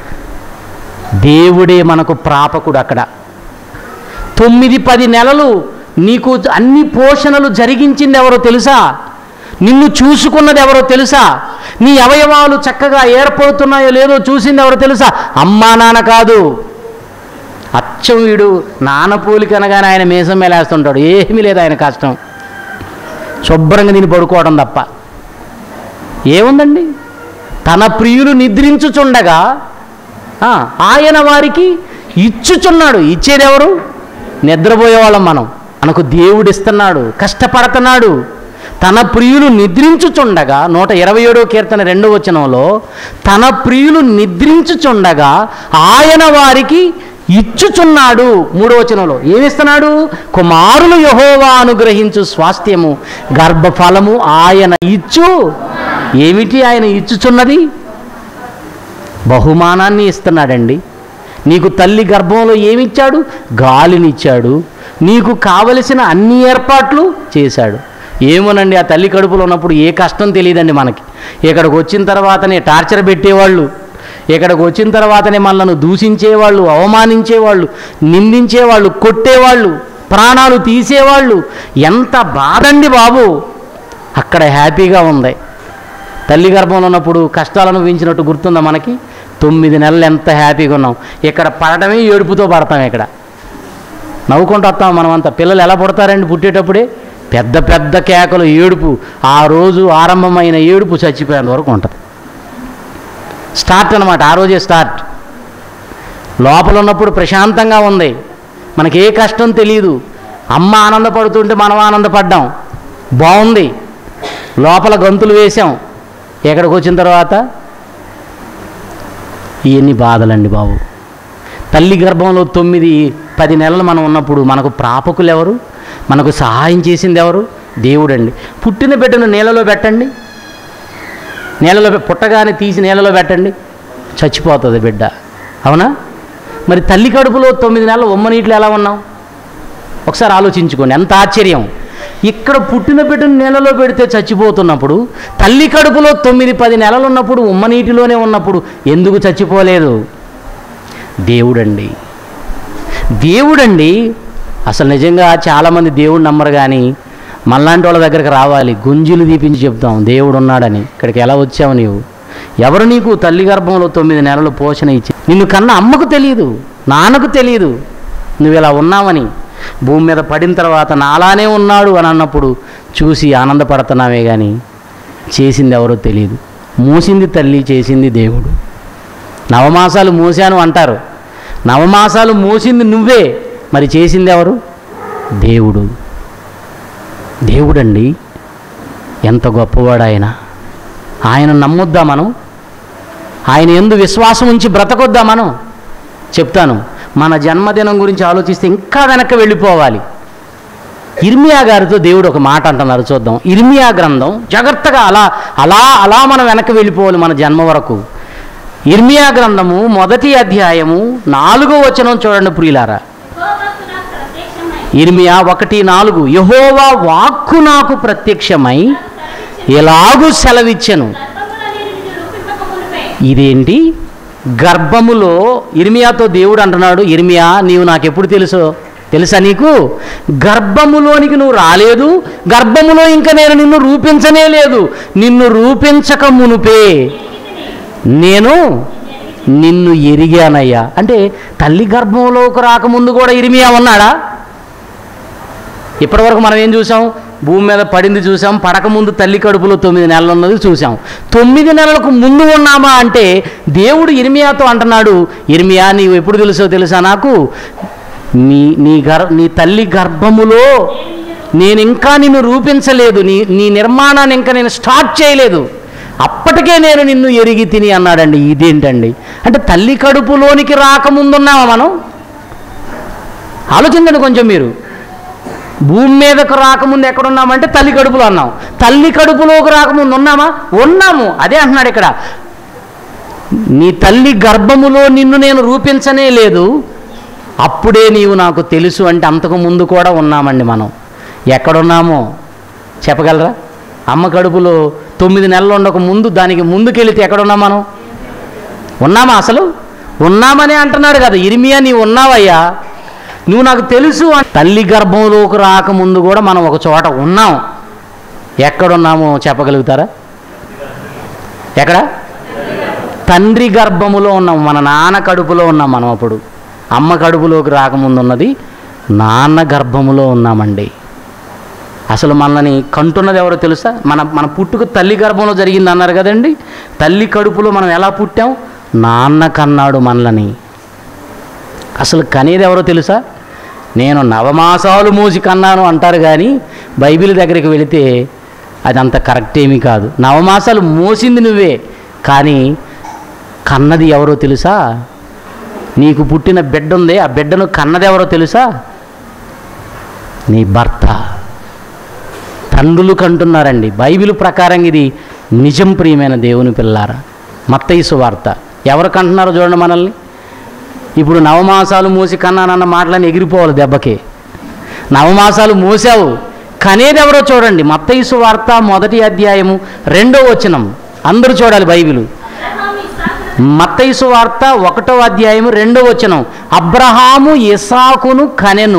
దేవుడే మనకు ప్రాపకుడు. అక్కడ తొమ్మిది పది నెలలు నీకు అన్ని పోషణలు జరిగించింది ఎవరో తెలుసా? నిన్ను చూసుకున్నది ఎవరో తెలుసా? నీ అవయవాలు చక్కగా ఏర్పడుతున్నాయో లేదో చూసింది ఎవరో తెలుసా? అమ్మా నాన్న కాదు. అచ్చం వీడు నాన్న పోలిక అనగానే ఆయన మీసం మేలేస్తుంటాడు. ఏమీ లేదు ఆయన కష్టం, శుభ్రంగా దీన్ని పడుకోవడం తప్ప ఏముందండి? తన ప్రియులు నిద్రించుచుండగా ఆయన వారికి ఇచ్చుచున్నాడు. ఇచ్చేది ఎవరు? నిద్రపోయేవాళ్ళం మనం. మనకు దేవుడు ఇస్తున్నాడు, కష్టపడుతున్నాడు. తన ప్రియులు నిద్రించుచుండగా, నూట ఇరవై ఏడో కీర్తన రెండో వచనంలో, తన ప్రియులు నిద్రించుచుండగా ఆయన వారికి ఇచ్చుచున్నాడు. మూడో వచనంలో ఏమిస్తున్నాడు? కుమారులు యెహోవా అనుగ్రహించు స్వాస్థ్యము గర్భఫలము ఆయన ఇచ్చు. ఏమిటి ఆయన ఇచ్చుచున్నది? బహుమానాన్ని ఇస్తున్నాడండి. నీకు తల్లి గర్భంలో ఏమిచ్చాడు? గాలినిచ్చాడు. నీకు కావలసిన అన్ని ఏర్పాట్లు చేశాడు. ఏమోనండి, ఆ తల్లి కడుపులో ఉన్నప్పుడు ఏ కష్టం తెలియదండి మనకి. ఇక్కడికి వచ్చిన తర్వాతనే టార్చర్ పెట్టేవాళ్ళు, ఇక్కడికి వచ్చిన తర్వాతనే మనల్ని దూషించేవాళ్ళు, అవమానించేవాళ్ళు, నిందించేవాళ్ళు, కొట్టేవాళ్ళు, ప్రాణాలు తీసేవాళ్ళు. ఎంత బాధండి బాబు. అక్కడ హ్యాపీగా ఉంది. తల్లి గర్భంలో ఉన్నప్పుడు కష్టాలు అనుభవించినట్టు గుర్తుందా మనకి? తొమ్మిది నెలలు ఎంత హ్యాపీగా ఉన్నాం. ఇక్కడ పడటమే ఏడుపుతో పడతాం. ఇక్కడ నవ్వుకుంటూ వస్తాం మనమంతా. పిల్లలు ఎలా పుడతారండి? పుట్టేటప్పుడే పెద్ద పెద్ద కేకలు, ఏడుపు. ఆ రోజు ఆరంభమైన ఏడుపు చచ్చిపోయేంత వరకు ఉంటుంది. స్టార్ట్ అన్నమాట, ఆ రోజే స్టార్ట్. లోపల ఉన్నప్పుడు ప్రశాంతంగా ఉంది, మనకి ఏ కష్టం తెలియదు. అమ్మ ఆనందపడుతుంటే మనం ఆనందపడ్డాం, బాగుంది. లోపల గంతులు వేసాం. ఎక్కడికి వచ్చిన తర్వాత ఇవన్నీ బాధలండి బాబు. తల్లి గర్భంలో తొమ్మిది పది నెలలు మనం ఉన్నప్పుడు మనకు ప్రాపకులు ఎవరు? మనకు సహాయం చేసింది ఎవరు? దేవుడండి. పుట్టిన బిడ్డను నీళ్ళలో పెట్టండి, నీళ్ళలో పుట్టగానే తీసి నీళ్ళలో పెట్టండి, చచ్చిపోతుంది బిడ్డ. అవునా? మరి తల్లి కడుపులో తొమ్మిది నెలలు ఉమ్మ నీటిలో ఎలా ఉన్నాం? ఒకసారి ఆలోచించుకోండి, ఎంత ఆశ్చర్యం. ఇక్కడ పుట్టిన బిడ్డను నీళ్ళలో పెడితే చచ్చిపోతున్నప్పుడు, తల్లి కడుపులో తొమ్మిది పది నెలలు ఉన్నప్పుడు ఉమ్మ నీటిలోనే ఉన్నప్పుడు ఎందుకు చచ్చిపోలేదు? దేవుడండి, దేవుడండి. అసలు నిజంగా చాలామంది దేవుడు నమ్మరు, కానీ మళ్ళాంటి వాళ్ళ దగ్గరికి రావాలి, గుంజులు తీపించి చెప్తాం దేవుడు ఉన్నాడని. ఇక్కడికి ఎలా వచ్చావు నీవు? ఎవరు నీకు తల్లి గర్భంలో తొమ్మిది నెలలు పోషణ ఇచ్చి? నిన్ను కన్నా అమ్మకు తెలియదు, నాన్నకు తెలియదు నువ్వు ఇలా ఉన్నావని. భూమి మీద పడిన తర్వాత నాలానే ఉన్నాడు అని అన్నప్పుడు చూసి ఆనందపడుతున్నామే కానీ చేసింది ఎవరో తెలియదు. మూసింది తల్లి, చేసింది దేవుడు. నవమాసాలు మోసాను అంటారు, నవమాసాలు మోసింది నువ్వే, మరి చేసింది ఎవరు? దేవుడు. దేవుడండి, ఎంత గొప్పవాడు ఆయన. ఆయన నమ్మొద్దా మనం? ఆయన యందు విశ్వాసం ఉంచి బ్రతకొద్దా మనం? చెప్తాను. మన జన్మదినం గురించి ఆలోచిస్తే ఇంకా వెనక్కి వెళ్ళిపోవాలి. ఇర్మియా గారితో దేవుడు ఒక మాట అంటున్నారు, చూద్దాం. ఇర్మియా గ్రంథం జాగ్రత్తగా అలా అలా అలా మనం వెనక్కి వెళ్ళిపోవాలి మన జన్మ వరకు. ఇర్మియా గ్రంథము మొదటి అధ్యాయము నాలుగో వచనం చూడండి ప్రియులారా. ఇర్మియా ఒకటి నాలుగు. యెహోవా వాక్కు నాకు ప్రత్యక్షమై ఎలాగూ సెలవిచ్చెను. ఇదేంటి? గర్భములో ఇర్మియాతో దేవుడు అంటున్నాడు, ఇర్మియా నీవు నాకు ఎప్పుడు తెలుసో తెలుసా? నీకు గర్భములోనికి నువ్వు రాలేదు, గర్భములో ఇంకా నేను నిన్ను రూపించనే లేదు. నిన్ను రూపించక మునుపే నేను నిన్ను ఎరిగానయ్యా. అంటే తల్లి గర్భంలోకి రాకముందు కూడా ఇర్మియా ఉన్నాడా? ఇప్పటివరకు మనం ఏం చూసాం? భూమి మీద పడింది చూసాం, పడకముందు తల్లి కడుపులో తొమ్మిది నెలలు ఉన్నది చూసాం. తొమ్మిది నెలలకు ముందు ఉన్నామా అంటే దేవుడు ఇర్మియాతో అంటున్నాడు, ఇర్మియా నీవు ఎప్పుడు తెలుసో తెలుసా? నాకు నీ నీ గర్ నీ తల్లి గర్భములో నేను ఇంకా నిన్ను రూపించలేదు, నీ నీ నిర్మాణాన్ని ఇంకా నేను స్టార్ట్ చేయలేదు, అప్పటికే నేను నిన్ను ఎరిగి తిని అన్నాడండి. ఇదేంటండి? అంటే తల్లి కడుపులోనికి రాకముందున్నామా మనం? ఆలోచించండి కొంచెం మీరు. భూమి మీదకు రాకముందు ఎక్కడున్నామంటే తల్లి కడుపులో అన్నాం. తల్లి కడుపులోకి రాకముందు ఉన్నామా? ఉన్నాము. అదే అంటున్నాడు ఇక్కడ, నీ తల్లి గర్భములో నిన్ను నేను రూపించనే లేదు, అప్పుడే నీవు నాకు తెలుసు. అంటే అంతకు ముందు కూడా ఉన్నామండి మనం. ఎక్కడున్నామో చెప్పగలరా? అమ్మ కడుపులో తొమ్మిది నెలలు ఉండక ముందు, దానికి ముందుకెళితే ఎక్కడున్నాం మనం? ఉన్నామా? అసలు ఉన్నామని అంటున్నాడు కదా ఇర్మియా, నీవు ఉన్నావయ్యా, నువ్వు నాకు తెలుసు. తల్లి గర్భంలోకి రాకముందు కూడా మనం ఒక చోట ఉన్నాం. ఎక్కడున్నామో చెప్పగలుగుతారా? ఎక్కడ? తండ్రి గర్భములో ఉన్నాం, మన నాన్న కడుపులో ఉన్నాం మనం. అప్పుడు అమ్మ కడుపులోకి రాకముందు ఉన్నది నాన్న గర్భములో ఉన్నామండి. అసలు మనల్ని కంటున్నది ఎవరో తెలుసా? మన మన పుట్టుక తల్లి గర్భంలో జరిగింది అన్నారు కదండి. తల్లి కడుపులో మనం ఎలా పుట్టాం? నాన్న కన్నాడు మనల్ని. అసలు కనేది ఎవరో తెలుసా? నేను నవమాసాలు మోసి కన్నాను అంటారు కానీ బైబిల్ దగ్గరికి వెళితే అది అంత కరెక్ట్ ఏమీ కాదు. నవమాసాలు మోసింది నువ్వే, కానీ కన్నది ఎవరో తెలుసా? నీకు పుట్టిన బిడ్డ ఉంది, ఆ బిడ్డను కన్నది ఎవరో తెలుసా? నీ భర్త. తండ్రులు కంటున్నారండి. బైబిల్ ప్రకారం ఇది నిజం. ప్రియమైన దేవుని పిల్లారా, మత్తయి సువార్త ఎవరు కంటున్నారో చూడండి మనల్ని. ఇప్పుడు నవమాసాలు మోసి కన్నానన్న మాటలని ఎగిరిపోవాలి దెబ్బకి. నవమాసాలు మోసావు, కనేది ఎవరో చూడండి. మత్తయి సువార్త మొదటి అధ్యాయము రెండో వచనం. అందరూ చూడాలి బైబిలు. మత్తయి సువార్త ఒకటో అధ్యాయము రెండో వచనం. అబ్రహాము ఇస్సాకును కనెను.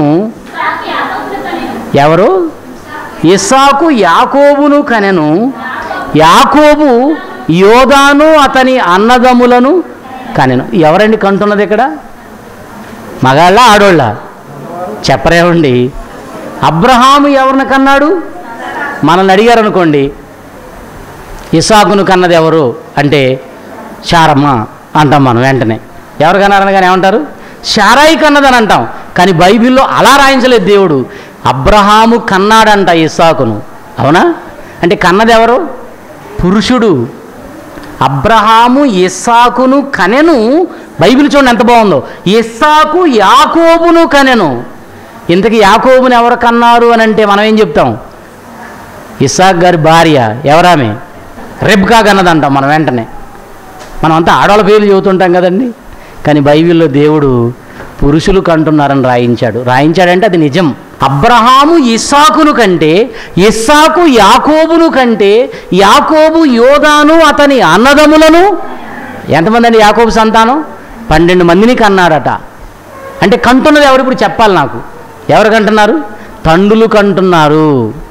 ఎవరు? ఇస్సాకు యాకోబును కనెను. యాకోబు యోదాను అతని అన్నదమ్ములను కనెను. ఎవరండి కంటున్నది ఇక్కడ? మగాళ్ళ ఆడోళ్ళ? చెప్పరేమండి. అబ్రహాము ఎవరిని కన్నాడు? మనల్ని అడిగారు అనుకోండి, ఇస్సాకును కన్నది ఎవరు అంటే శారమ్మ అంటాం మనం వెంటనే. ఎవరు కన్నారని కానీ ఏమంటారు? శారాయి కన్నదని అంటాం. కానీ బైబిల్లో అలా రాయించలేదు దేవుడు. అబ్రహాము కన్నాడంట ఇస్సాకును. అవునా? అంటే కన్నది ఎవరు? పురుషుడు. అబ్రహాము ఇస్సాకును కనెను. బైబిల్ చూడండి ఎంత బాగుందో. ఇస్సాకు యాకోబును కనెను. ఇంతకీ యాకోబుని ఎవరు కన్నారు అని అంటే మనం ఏం చెప్తాం? ఇస్సాకు గారి భార్య ఎవరామె? రెబ్కా కన్నదంటాం మనం వెంటనే. మనం అంతా ఆడవాళ్ళ పేర్లు చెబుతుంటాం కదండి. కానీ బైబిల్లో దేవుడు పురుషులు కంటున్నారని రాయించాడు. రాయించాడంటే అది నిజం. అబ్రహాము ఇస్సాకును కంటే, ఇస్సాకు యాకోబును కంటే, యాకోబు యోదాను అతని అన్నదమ్ములను. ఎంతమంది అండి యాకోబు సంతానం? పన్నెండు మందిని కన్నాడట. అంటే కంటున్నది ఎవరు? ఇప్పుడు చెప్పాలి నాకు. ఎవరు కంటున్నారు? తండ్రులు కంటున్నారు.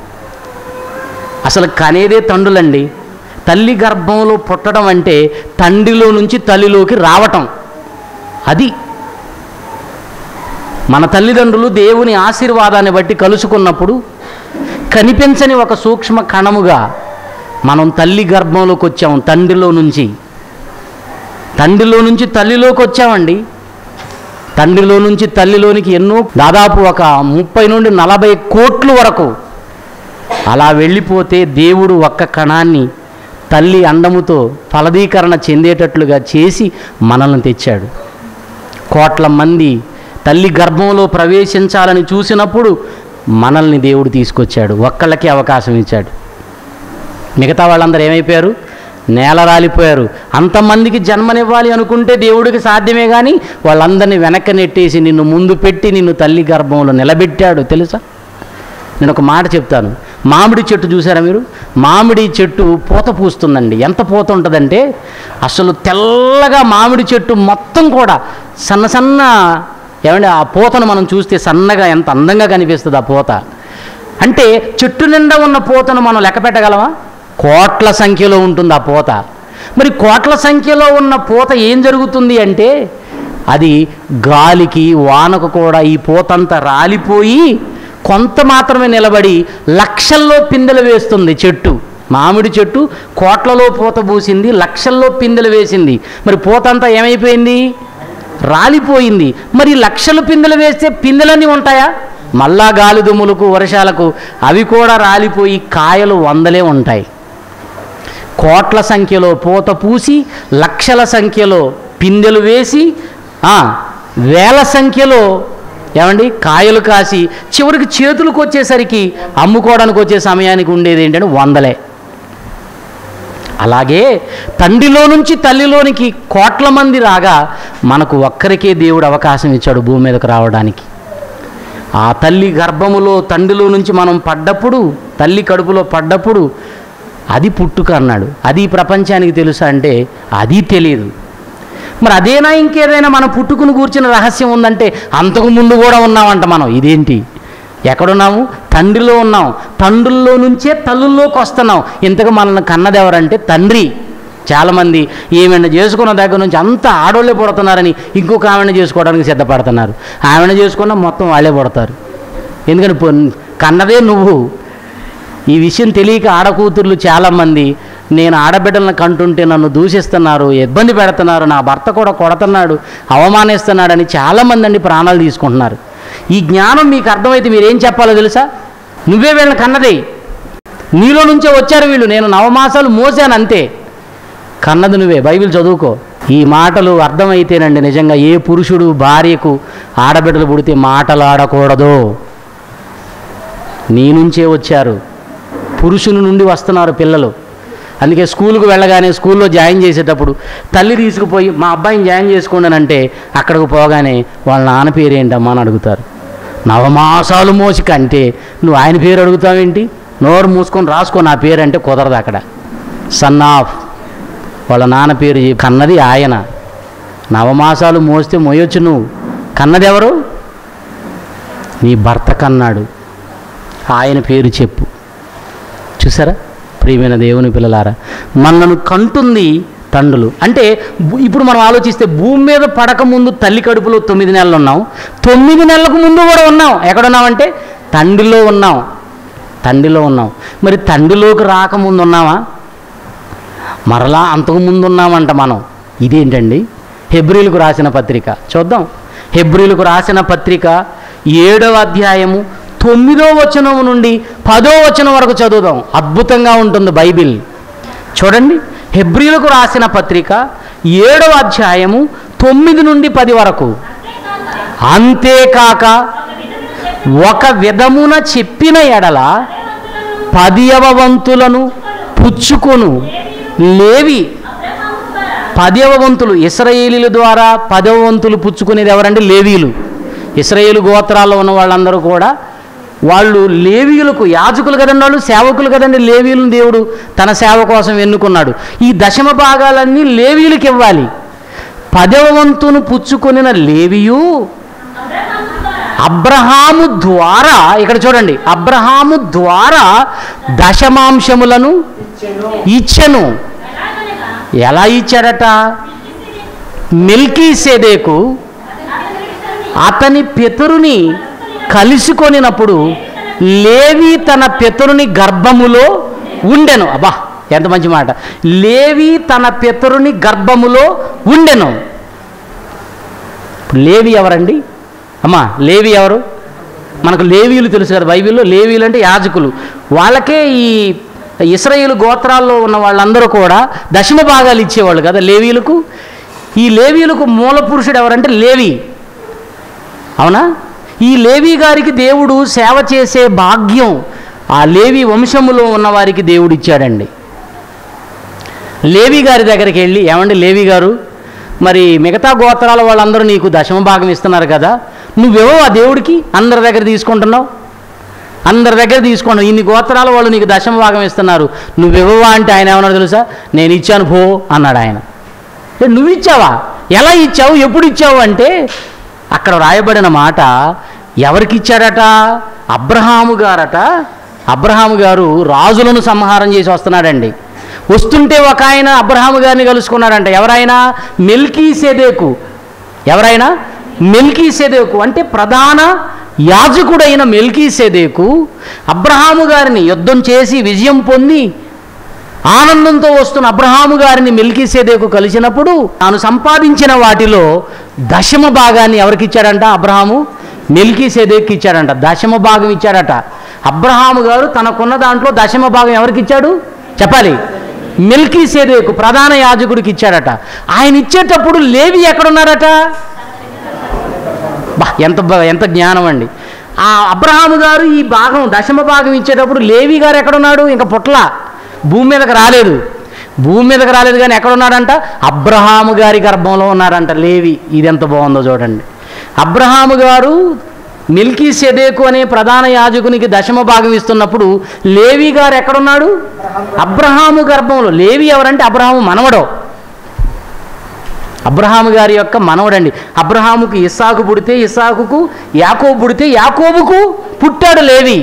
అసలు కనేదే తండ్రులండి. తల్లి గర్భంలో పుట్టడం అంటే తండ్రిలో నుంచి తల్లిలోకి రావటం. అది మన తల్లిదండ్రులు దేవుని ఆశీర్వాదాన్ని బట్టి కలుసుకున్నప్పుడు కనిపించని ఒక సూక్ష్మ కణముగా మనం తల్లి గర్భంలోకి వచ్చాము. తండ్రిలో నుంచి తండ్రిలో నుంచి తల్లిలోకి వచ్చామండి. తండ్రిలో నుంచి తల్లిలోనికి ఎన్నో, దాదాపు ఒక ముప్పై నుండి నలభై కోట్ల వరకు అలా వెళ్ళిపోతే దేవుడు ఒక్క కణాన్ని తల్లి అండముతో ఫలదీకరణ చెందేటట్లుగా చేసి మనల్ని తెచ్చాడు. కోట్ల మంది తల్లి గర్భంలో ప్రవేశించాలని చూసినప్పుడు మనల్ని దేవుడు తీసుకొచ్చాడు. ఒక్కళ్ళకి అవకాశం ఇచ్చాడు. మిగతా వాళ్ళందరూ ఏమైపోయారు? నేల రాలిపోయారు. అంతమందికి జన్మనివ్వాలి అనుకుంటే దేవుడికి సాధ్యమే, కానీ వాళ్ళందరినీ వెనక్కి నెట్టేసి నిన్ను ముందు పెట్టి నిన్ను తల్లి గర్భంలో నిలబెట్టాడు. తెలుసా? నేను ఒక మాట చెప్తాను. మామిడి చెట్టు చూసారా మీరు? మామిడి చెట్టు పూత పూస్తుందండి. ఎంత పూత ఉంటుందంటే అసలు తెల్లగా మామిడి చెట్టు మొత్తం కూడా సన్న సన్న, ఏమంటే ఆ పూతను మనం చూస్తే సన్నగా ఎంత అందంగా కనిపిస్తుంది ఆ పూత. అంటే చెట్టు నిండా ఉన్న పూతను మనం లెక్క పెట్టగలమా? కోట్ల సంఖ్యలో ఉంటుంది ఆ పూత. మరి కోట్ల సంఖ్యలో ఉన్న పూత ఏం జరుగుతుంది అంటే అది గాలికి వానకు కూడా ఈ పూతంతా రాలిపోయి కొంత మాత్రమే నిలబడి లక్షల్లో పిందెలు వేస్తుంది చెట్టు. మామిడి చెట్టు కోట్లలో పూత పూసింది, లక్షల్లో పిందెలు వేసింది. మరి పూత అంతా ఏమైపోయింది? రాలిపోయింది. మరి లక్షలు పిందెలు వేస్తే పిందెలన్నీ ఉంటాయా? మళ్ళా గాలి దుమ్ములకు వర్షాలకు అవి కూడా రాలిపోయి కాయలు వందలే ఉంటాయి. కోట్ల సంఖ్యలో పూత పూసి లక్షల సంఖ్యలో పిందెలు వేసి వేల సంఖ్యలో ఏమండి కాయలు కాసి చివరికి చేతులకు వచ్చేసరికి అమ్ముకోవడానికి వచ్చే సమయానికి ఉండేది ఏంటంటే వందలే. అలాగే తండ్రిలో నుంచి తల్లిలోనికి కోట్ల మంది రాగా మనకు ఒక్కరికే దేవుడు అవకాశం ఇచ్చాడు భూమి మీదకు రావడానికి. ఆ తల్లి గర్భములో తండ్రిలో నుంచి మనం పడ్డప్పుడు, తల్లి కడుపులో పడ్డప్పుడు అది పుట్టుక అన్నాడు. అది ప్రపంచానికి తెలుసా అంటే అది తెలియదు. మరి అదేనా ఇంకేదైనా మన పుట్టుకును కూర్చిన రహస్యం ఉందంటే అంతకు ముందు కూడా ఉన్నామంట మనం. ఇదేంటి? ఎక్కడున్నాము? తండ్రిలో ఉన్నాం. తండ్రుల్లో నుంచే తల్లుల్లోకి వస్తున్నాం. ఇంతకు మనల్ని కన్నది ఎవరంటే తండ్రి. చాలామంది ఏమైనా చేసుకున్న దగ్గర నుంచి అంతా ఆడోళ్ళే పుడుతున్నారని ఇంకొక ఆమెను చేసుకోవడానికి సిద్ధపడుతున్నారు. ఆమెను చేసుకున్నా మొత్తం వాళ్ళే పుడతారు. ఎందుకని? కన్నదే నువ్వు. ఈ విషయం తెలియక ఆడకూతుర్లు చాలామంది నేను ఆడబిడ్డలను కంటుంటే నన్ను దూషిస్తున్నారు, ఇబ్బంది పెడుతున్నారు, నా భర్త కూడా కొడుతున్నాడు, అవమానిస్తున్నాడని చాలామంది అండి ప్రాణాలు తీసుకుంటున్నారు. ఈ జ్ఞానం మీకు అర్థమైతే మీరేం చెప్పాలో తెలుసా? నువ్వే వీళ్ళని కన్నది, నీలో నుంచే వచ్చారు వీళ్ళు, నేను నవమాసాలు మోసాను అంతే. కన్నది నువ్వే. బైబిల్ చదువుకో. ఈ మాటలు అర్థమైతేనండి నిజంగా ఏ పురుషుడు భార్యకు ఆడబిడ్డలు పుడితే మాటలు ఆడకూడదు. నీ నుంచే వచ్చారు, పురుషుని నుండి వస్తున్నారు పిల్లలు. అందుకే స్కూల్కి వెళ్ళగానే స్కూల్లో జాయిన్ చేసేటప్పుడు తల్లి తీసుకుపోయి మా అబ్బాయిని జాయిన్ చేసుకోండి అక్కడికి పోగానే వాళ్ళ నాన్న పేరు ఏంటమ్మా అని అడుగుతారు. నవమాసాలు మోసి కంటే నువ్వు ఆయన పేరు అడుగుతావేంటి? నోరు మూసుకొని రాసుకో నా పేరు అంటే కుదరదు అక్కడ. సన్ ఆఫ్ వాళ్ళ నాన్న పేరు కన్నది ఆయన. నవమాసాలు మోస్తే మోయొచ్చు నువ్వు, కన్నది ఎవరు? నీ భర్త కన్నాడు, ఆయన పేరు చెప్పు. చూసారా ప్రియమైన దేవుని పిల్లలారా, మనను కంటుంది తండ్రులు. అంటే ఇప్పుడు మనం ఆలోచిస్తే భూమి మీద పడక ముందు తల్లి కడుపులో తొమ్మిది నెలలు ఉన్నాం, తొమ్మిది నెలలకు ముందు కూడా ఉన్నాం. ఎక్కడున్నామంటే తండ్రిలో ఉన్నాం. తండ్రిలో ఉన్నాం. మరి తండ్రిలోకి రాకముందు ఉన్నామా? మరలా అంతకుముందు ఉన్నామంట మనం. ఇదేంటండి? హెబ్రీలకు రాసిన పత్రిక చూద్దాం. హెబ్రీలకు రాసిన పత్రిక ఏడవ అధ్యాయము తొమ్మిదో వచనం నుండి పదో వచనం వరకు చదువుదాం. అద్భుతంగా ఉంటుంది బైబిల్. చూడండి, హెబ్రీలకు రాసిన పత్రిక ఏడవ అధ్యాయము తొమ్మిది నుండి పది వరకు. అంతేకాక ఒక విధమున చెప్పిన ఎడల పదియవ వంతులను పుచ్చుకొను లేవి. పదవ వంతులు ఇశ్రాయేలీల ద్వారా పదవ వంతులు పుచ్చుకునేది ఎవరంటే లేవీలు. ఇశ్రాయేలు గోత్రాల్లో ఉన్న వాళ్ళందరూ కూడా వాళ్ళు లేవీయులకు యాజకులు కదండి, వాళ్ళు సేవకులు కదండి. లేవీయులను దేవుడు తన సేవ కోసం ఎన్నుకున్నాడు. ఈ దశమ భాగాలన్నీ లేవీయులకు ఇవ్వాలి. పదవ వంతును పుచ్చుకొనిన లేవీయు అబ్రహాము ద్వారా, ఇక్కడ చూడండి, అబ్రహాము ద్వారా దశమాంశములను ఇచ్చెను. ఎలా ఇచ్చాడట? మెల్కీసెదెకు అతని పితరుని కలుసుకొనినప్పుడు లేవి తన పితరుని గర్భములో ఉండెను. అబ్బా ఎంత మంచి మాట. లేవి తన పితరుని గర్భములో ఉండెను. లేవి ఎవరండి అమ్మా? లేవి ఎవరు? మనకు లేవీలు తెలుసు కదా బైబిల్లో. లేవీలు అంటే యాజకులు. వాళ్ళకే ఈ ఇశ్రాయేలు గోత్రాల్లో ఉన్న వాళ్ళందరూ కూడా దశమ భాగాలు ఇచ్చేవాళ్ళు కదా లేవీలకు. ఈ లేవీలకు మూల పురుషుడు ఎవరంటే లేవి. అవునా? ఈ లేవి గారికి దేవుడు సేవ చేసే భాగ్యం ఆ లేవి వంశములో ఉన్న వారికి దేవుడు ఇచ్చాడండి. లేవి గారి దగ్గరికి వెళ్ళి, ఏమండి లేవి గారు, మరి మిగతా గోత్రాల వాళ్ళందరూ నీకు దశమ భాగం ఇస్తున్నారు కదా, నువ్వేవో ఆ దేవుడికి అందరి దగ్గర తీసుకుంటున్నావు, అందరి దగ్గర తీసుకున్నావు, ఇన్ని గోత్రాల వాళ్ళు నీకు దశమ భాగం ఇస్తున్నారు, నువ్వేవోవా అంటే ఆయన ఏమన్నాడు తెలుసా? నేను ఇచ్చాను పో అన్నాడు ఆయన. నువ్వు ఇచ్చావా? ఎలా ఇచ్చావు? ఎప్పుడు ఇచ్చావు అంటే అక్కడ రాయబడిన మాట ఎవరికి ఇచ్చాడట? అబ్రహాము గారట. అబ్రహాము గారు రాజులను సంహారం చేసి వస్తున్నాడండి. వస్తుంటే ఒక ఆయన అబ్రహాము గారిని కలుసుకున్నాడంట. ఎవరైనా? మెల్కీసెదెకు. ఎవరైనా? మెల్కీసెదెకు అంటే ప్రధాన యాజకుడైన మెల్కీసెదెకు అబ్రహాము గారిని యుద్ధం చేసి విజయం పొంది ఆనందంతో వస్తున్న అబ్రహాము గారిని మెల్కీసెదెకు కలిసినప్పుడు తాను సంపాదించిన వాటిలో దశమ భాగాన్ని ఎవరికి ఇచ్చాడంట? అబ్రహాము మెల్కీసెదెకు ఇచ్చాడంట. దశమ భాగం ఇచ్చాడట. అబ్రహాము గారు తనకున్న దాంట్లో దశమ భాగం ఎవరికి ఇచ్చాడు చెప్పాలి? మెల్కీసెదెకు ప్రధాన యాజకుడికి ఇచ్చాడట. ఆయన ఇచ్చేటప్పుడు లేవి ఎక్కడున్నారట? బా ఎంత ఎంత జ్ఞానం అండి. ఆ అబ్రహాము గారు ఈ భాగం దశమ భాగం ఇచ్చేటప్పుడు లేవి గారు ఎక్కడున్నాడు? ఇంకా పుట్ల భూమి మీదకి రాలేదు. భూమి మీదకి రాలేదు కానీ ఎక్కడున్నాడంట? అబ్రహాము గారి గర్భంలో ఉన్నాడంట లేవి. ఇది ఎంత బాగుందో చూడండి. అబ్రహాము గారు మెల్కీసెదెకు అనే ప్రధాన యాజకునికి దశమ భాగం ఇస్తున్నప్పుడు లేవి గారు ఎక్కడున్నాడు? అబ్రహాము గర్భంలో. లేవి ఎవరంటే అబ్రహాము మనవడో, అబ్రహాము గారి యొక్క మనవడండి. అబ్రహాముకు ఇస్సాకు పుడితే ఇస్సాకుకు యాకోబు పుడితే యాకోబుకు పుట్టాడు లేవి.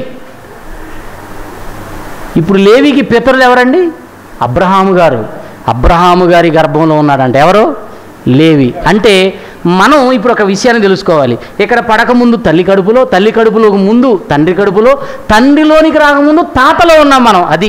ఇప్పుడు లేవికి పితరులు ఎవరండి? అబ్రహాము గారు. అబ్రహాము గారి గర్భంలో ఉన్నాడంట. ఎవరు? లేవి. అంటే మనం ఇప్పుడు ఒక విషయాన్ని తెలుసుకోవాలి. ఇక్కడ పడకముందు తల్లి కడుపులో, తల్లి కడుపులోకి ముందు తండ్రి కడుపులో, తండ్రిలోనికి రాకముందు తాతలో ఉన్నాం మనం. అది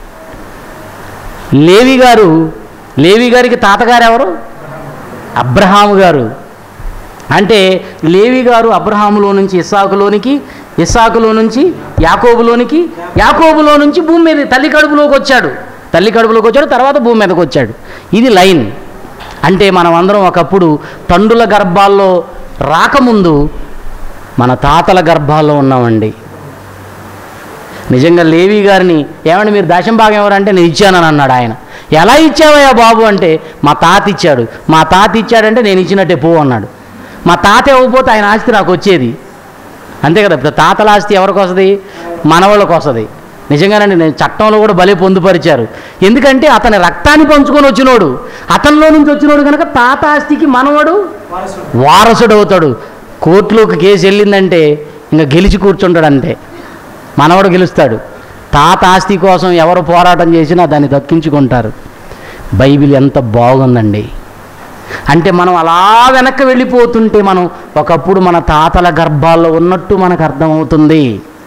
లేవి గారు. లేవి గారికి తాతగారు ఎవరు? అబ్రహాము గారు. అంటే లేవి గారు అబ్రహాములో నుంచి ఇస్సాకులోనికి, ఇస్సాకులో నుంచి యాకోబులోనికి, యాకోబులో నుంచి భూమి మీద తల్లి కడుపులోకి వచ్చాడు. తల్లి కడుపులోకి వచ్చాడు, తర్వాత భూమి మీదకి వచ్చాడు. ఇది లైన్. అంటే మనం అందరం ఒకప్పుడు తండ్రుల గర్భాల్లో రాకముందు మన తాతల గర్భాల్లో ఉన్నామండి. నిజంగా లేవి గారిని ఏమంటే మీరు దశమ భాగం ఎవరంటే నేను ఇచ్చానని అన్నాడు ఆయన. ఎలా ఇచ్చావయ్యా బాబు అంటే మా తాత ఇచ్చాడు. మా తాత ఇచ్చాడంటే నేను ఇచ్చినట్టే పో అన్నాడు. మా తాత ఇవ్వకపోతే ఆయన ఆస్తి నాకు వచ్చేది. అంతే కదా. ఇప్పుడు తాతల ఆస్తి ఎవరికి వస్తుంది? మనవాళ్ళకి వస్తుంది. నిజంగానండి, నేను చట్టంలో కూడా భలే పొందుపరిచారు. ఎందుకంటే అతని రక్తాన్ని పంచుకొని వచ్చినోడు, అతనిలో నుంచి వచ్చినోడు కనుక తాత ఆస్తికి మనవడు వారసుడు అవుతాడు. కోర్టులోకి కేసు వెళ్ళిందంటే ఇంకా గెలిచి కూర్చుంటాడు. అంతే, మనవడు గెలుస్తాడు. తాత ఆస్తి కోసం ఎవరు పోరాటం చేసినా దాన్ని దక్కించుకుంటారు. బైబిల్ ఎంత బాగుందండి. అంటే మనం అలా వెనక్కి వెళ్ళిపోతుంటే మనం ఒకప్పుడు మన తాతల గర్భాల్లో ఉన్నట్టు మనకు అర్థమవుతుంది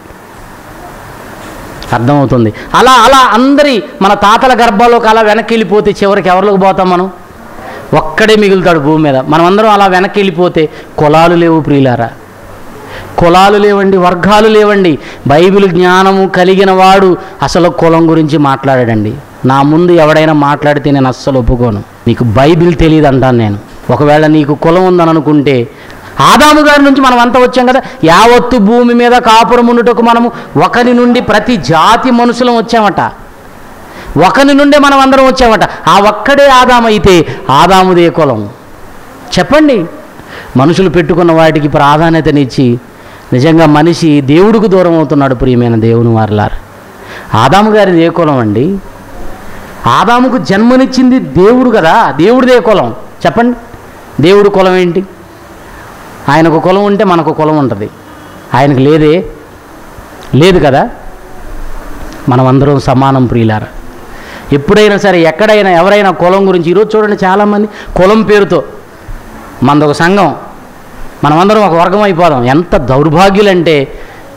అర్థమవుతుంది అలా అలా అందరి మన తాతల గర్భాల్లోకి అలా వెనక్కి వెళ్ళిపోతే చివరికి ఎవరిలోకి పోతాం? మనం ఒక్కడే మిగులుతాడు భూమి మీద. మనం అందరం అలా వెనక్కి వెళ్ళిపోతే కులాలు లేవు ప్రియులారా, కులాలు లేవండి, వర్గాలు లేవండి. బైబిల్ జ్ఞానము కలిగిన వాడు అసలు కులం గురించి మాట్లాడాడండి. నా ముందు ఎవడైనా మాట్లాడితే నేను అస్సలు ఒప్పుకోను. నీకు బైబిల్ తెలియదు అంటాను నేను. ఒకవేళ నీకు కులం ఉందని అనుకుంటే, ఆదాము గారి నుంచి మనం అంతా వచ్చాం కదా. యావత్తు భూమి మీద కాపురం ఉండుటకు మనము ఒకరి నుండి ప్రతి జాతి మనుషులం వచ్చామట. ఒకరి నుండే మనం అందరం వచ్చామట. ఆ ఒక్కడే ఆదాము అయితే ఆదాముదే కులం. చెప్పండి, మనుషులు పెట్టుకున్న వాటికి ప్రాధాన్యతనిచ్చి నిజంగా మనిషి దేవుడికి దూరం అవుతున్నాడు. ప్రియమైన దేవుని వారలారా, ఆదాము గారిది ఏ కులం అండి? ఆదాముకు జన్మనిచ్చింది దేవుడు కదా, దేవుడిదే కులం. చెప్పండి, దేవుడు కులం ఏంటి? ఆయనకు కులం ఉంటే మనకు కులం ఉంటుంది. ఆయనకు లేదే, లేదు కదా. మనమందరం సమానం ప్రియులారా. ఎప్పుడైనా సరే ఎక్కడైనా ఎవరైనా కులం గురించి, ఈరోజు చూడండి చాలామంది కులం పేరుతో మనదొక సంఘం, మనమందరం ఒక వర్గం అయిపోదాం. ఎంత దౌర్భాగ్యులంటే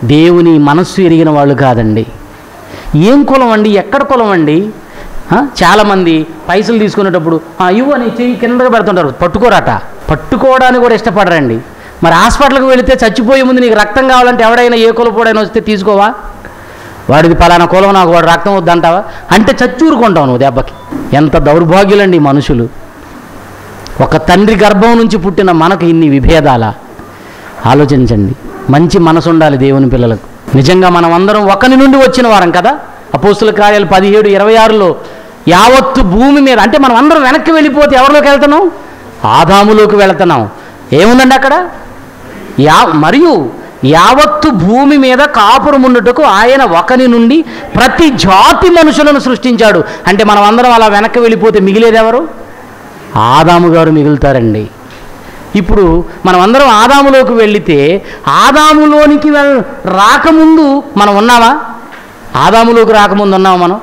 దేవుని మనస్సు ఎరిగిన వాళ్ళు కాదండి. ఏం కులం అండి, ఎక్కడ కులం అండి? చాలామంది పైసలు తీసుకునేటప్పుడు ఇవ్వు అని చెయ్యి కిందగా పెడుతుంటారు, పట్టుకోరట. పట్టుకోవడానికి కూడా ఇష్టపడరండి. మరి హాస్పిటల్కి వెళితే చచ్చిపోయే ముందు నీకు రక్తం కావాలంటే ఎవడైనా ఏ కులపోడైనా వస్తే తీసుకోవా? వాడిది పలానా కులం, నాకు వాడు రక్తం వద్దంటావా? అంటే చచ్చూరుకుంటావు నువ్వు దెబ్బకి. ఎంత దౌర్భాగ్యులండి మనుషులు. ఒక తండ్రి గర్భం నుంచి పుట్టిన మనకు ఇన్ని విభేదాల? ఆలోచించండి. మంచి మనసు ఉండాలి దేవుని పిల్లలకు. నిజంగా మనం అందరం ఒకరి నుండి వచ్చిన వారం కదా. అపోస్తుల కార్యాలు పదిహేడు ఇరవై ఆరులో యావత్తు భూమి మీద, అంటే మనం అందరం వెనక్కి వెళ్ళిపోతే ఎవరిలోకి వెళ్తున్నాం? ఆదాములోకి వెళుతున్నాం. ఏముందండి అక్కడ? యా మరియు యావత్తు భూమి మీద కాపురముండుటకు ఆయన ఒకని నుండి ప్రతి జాతి మనుషులను సృష్టించాడు. అంటే మనం అందరం అలా వెనక్కి వెళ్ళిపోతే మిగిలేది ఎవరు? ఆదాము గారు మిగులుతారండి. ఇప్పుడు మనం అందరం ఆదాములోకి వెళితే ఆదాములోనికి వెళ్ రాకముందు మనం ఉన్నామా? ఆదాములోకి రాకముందు ఉన్నామా మనం?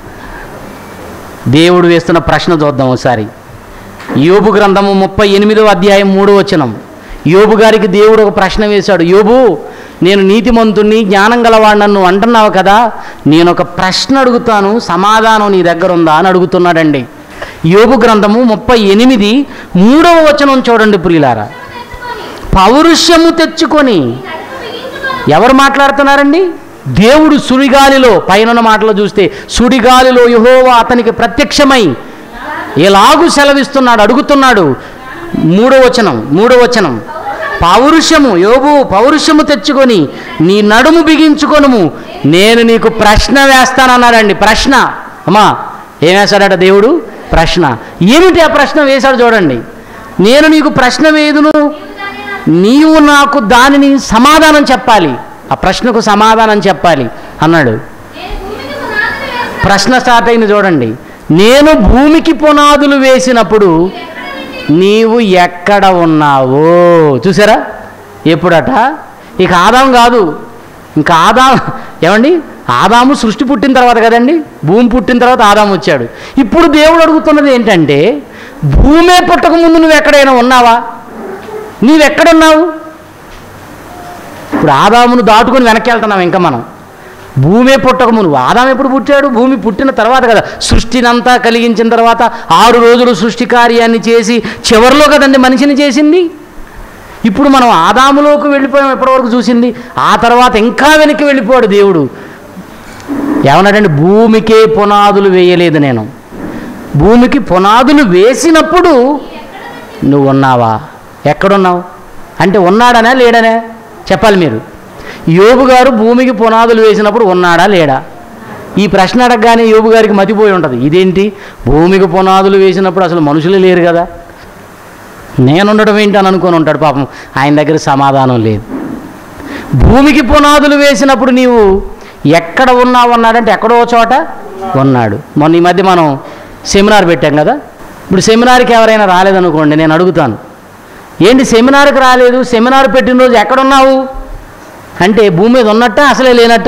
దేవుడు వేస్తున్న ప్రశ్న చూద్దాం ఒకసారి. యోబు గ్రంథము ముప్పై ఎనిమిదవ అధ్యాయం మూడో వచనం. యోబు గారికి దేవుడు ఒక ప్రశ్న వేశాడు. యోబు, నేను నీతిమంతుణ్ణి, జ్ఞానం గలవాడిని నువ్వు అంటున్నావు కదా, నేను ఒక ప్రశ్న అడుగుతాను, సమాధానం నీ దగ్గర ఉందా అని అడుగుతున్నాడండి. యోబు గ్రంథము ముప్పై ఎనిమిది మూడవ వచనం చూడండి ప్రియులారా. పౌరుషము తెచ్చుకొని, ఎవరు మాట్లాడుతున్నారండి? దేవుడు సుడిగాలిలో, పైన మాటలు చూస్తే సుడిగాలిలో యెహోవా అతనికి ప్రత్యక్షమై ఎలాగూ సెలవిస్తున్నాడు, అడుగుతున్నాడు. మూడో వచనం మూడో వచనం పౌరుషము, యోబు పౌరుషము తెచ్చుకొని నీ నడుము బిగించుకొనుము, నేను నీకు ప్రశ్న వేస్తానన్నాడండి. ప్రశ్న. అమ్మా ఏం వేశాడట దేవుడు? ప్రశ్న. ఏమిటి ఆ ప్రశ్న వేశాడు చూడండి. నేను నీకు ప్రశ్న వేదును, నీవు నాకు దానిని సమాధానం చెప్పాలి. ఆ ప్రశ్నకు సమాధానం చెప్పాలి అన్నాడు. ప్రశ్న స్టార్ట్ అయింది చూడండి. నేను భూమికి పునాదులు వేసినప్పుడు నీవు ఎక్కడ ఉన్నావో. చూసారా? ఎప్పుడట? ఇక ఆదాము కాదు, ఇంకా ఆదాము ఏమండి, ఆదాము సృష్టి పుట్టిన తర్వాత కదండి, భూమి పుట్టిన తర్వాత ఆదాము వచ్చాడు. ఇప్పుడు దేవుడు అడుగుతున్నది ఏంటంటే, భూమే పుట్టక ముందు నువ్వు ఎక్కడైనా ఉన్నావా? నీవెక్కడున్నావు? ఇప్పుడు ఆదామును దాటుకొని వెనక్కి వెళ్తున్నావు ఇంకా మనం. భూమే పుట్టక ముందు, ఆదాము ఎప్పుడు పుట్టాడు? భూమి పుట్టిన తర్వాత కదా. సృష్టినంతా కలిగించిన తర్వాత ఆరు రోజులు సృష్టి కార్యాన్ని చేసి చివరిలో కదండి మనిషిని చేసింది. ఇప్పుడు మనం ఆదాములోకి వెళ్ళిపోయాం ఎప్పటివరకు చూసింది. ఆ తర్వాత ఇంకా వెనక్కి వెళ్ళిపోయాడు దేవుడు. ఏమన్నాడండి? భూమికే పునాదులు వేయలేదు నేను. భూమికి పునాదులు వేసినప్పుడు నువ్వు ఉన్నావా? ఎక్కడున్నావు అంటే ఉన్నాడనా లేడనా చెప్పాలి మీరు. యోబు గారు భూమికి పునాదులు వేసినప్పుడు ఉన్నాడా లేడా? ఈ ప్రశ్న అడగగానే యోబు గారికి మతిపోయి ఉంటుంది. ఇదేంటి, భూమికి పునాదులు వేసినప్పుడు అసలు మనుషులే లేరు కదా, నేనుండడం ఏంటి అని అనుకొని ఉంటాడు. పాపం ఆయన దగ్గర సమాధానం లేదు. భూమికి పునాదులు వేసినప్పుడు నీవు ఎక్కడ ఉన్నావు అన్నాడంటే ఎక్కడో చోట ఉన్నాడు. మొన్న ఈ మధ్య మనం సెమినార్ పెట్టాం కదా. ఇప్పుడు సెమినార్కి ఎవరైనా రాలేదనుకోండి, నేను అడుగుతాను, ఏంటి సెమినార్కి రాలేదు, సెమినార్ పెట్టిన రోజు ఎక్కడున్నావు అంటే భూమి మీద ఉన్నట్ట అసలే లేనట్ట?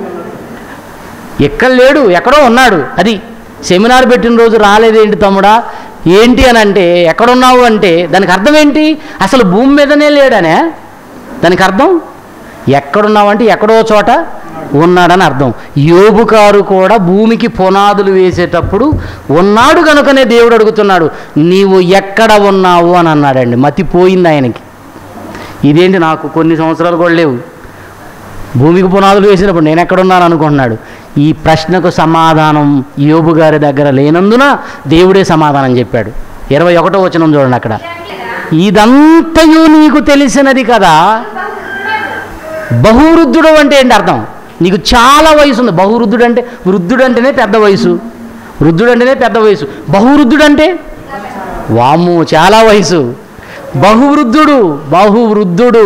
ఎక్కడ లేడు, ఎక్కడో ఉన్నాడు. అది సెమినార్ పెట్టిన రోజు రాలేదేంటి తమ్ముడా ఏంటి అని అంటే ఎక్కడున్నావు అంటే దానికి అర్థం ఏంటి? అసలు భూమి మీదనే లేడనే దానికి అర్థం. ఎక్కడున్నావు అంటే ఎక్కడో చోట ఉన్నాడని అర్థం. యోబు గారు కూడా భూమికి పునాదులు వేసేటప్పుడు ఉన్నాడు కనుకనే దేవుడు అడుగుతున్నాడు, నీవు ఎక్కడ ఉన్నావు అని అన్నాడండి. మతిపోయింది ఆయనకి. ఇదేంటి, నాకు కొన్ని సంవత్సరాలు కూడా లేవు, భూమికి పునాదులు వేసినప్పుడు నేను ఎక్కడున్నాను అనుకుంటున్నాడు. ఈ ప్రశ్నకు సమాధానం యోబు గారి దగ్గర లేనందున దేవుడే సమాధానం చెప్పాడు. ఇరవై ఒకటో వచనం చూడండి అక్కడ. ఇదంతయు నీకు తెలిసినది కదా. బహువృద్ధుడు అంటే ఏంటి అర్థం? నీకు చాలా వయసు ఉంది. బహువృద్ధుడు అంటే, వృద్ధుడు అంటేనే పెద్ద వయసు, వృద్ధుడు అంటేనే పెద్ద వయసు. బహువృద్ధుడు అంటే వాము చాలా వయసు. బహువృద్ధుడు, బహువృద్ధుడు.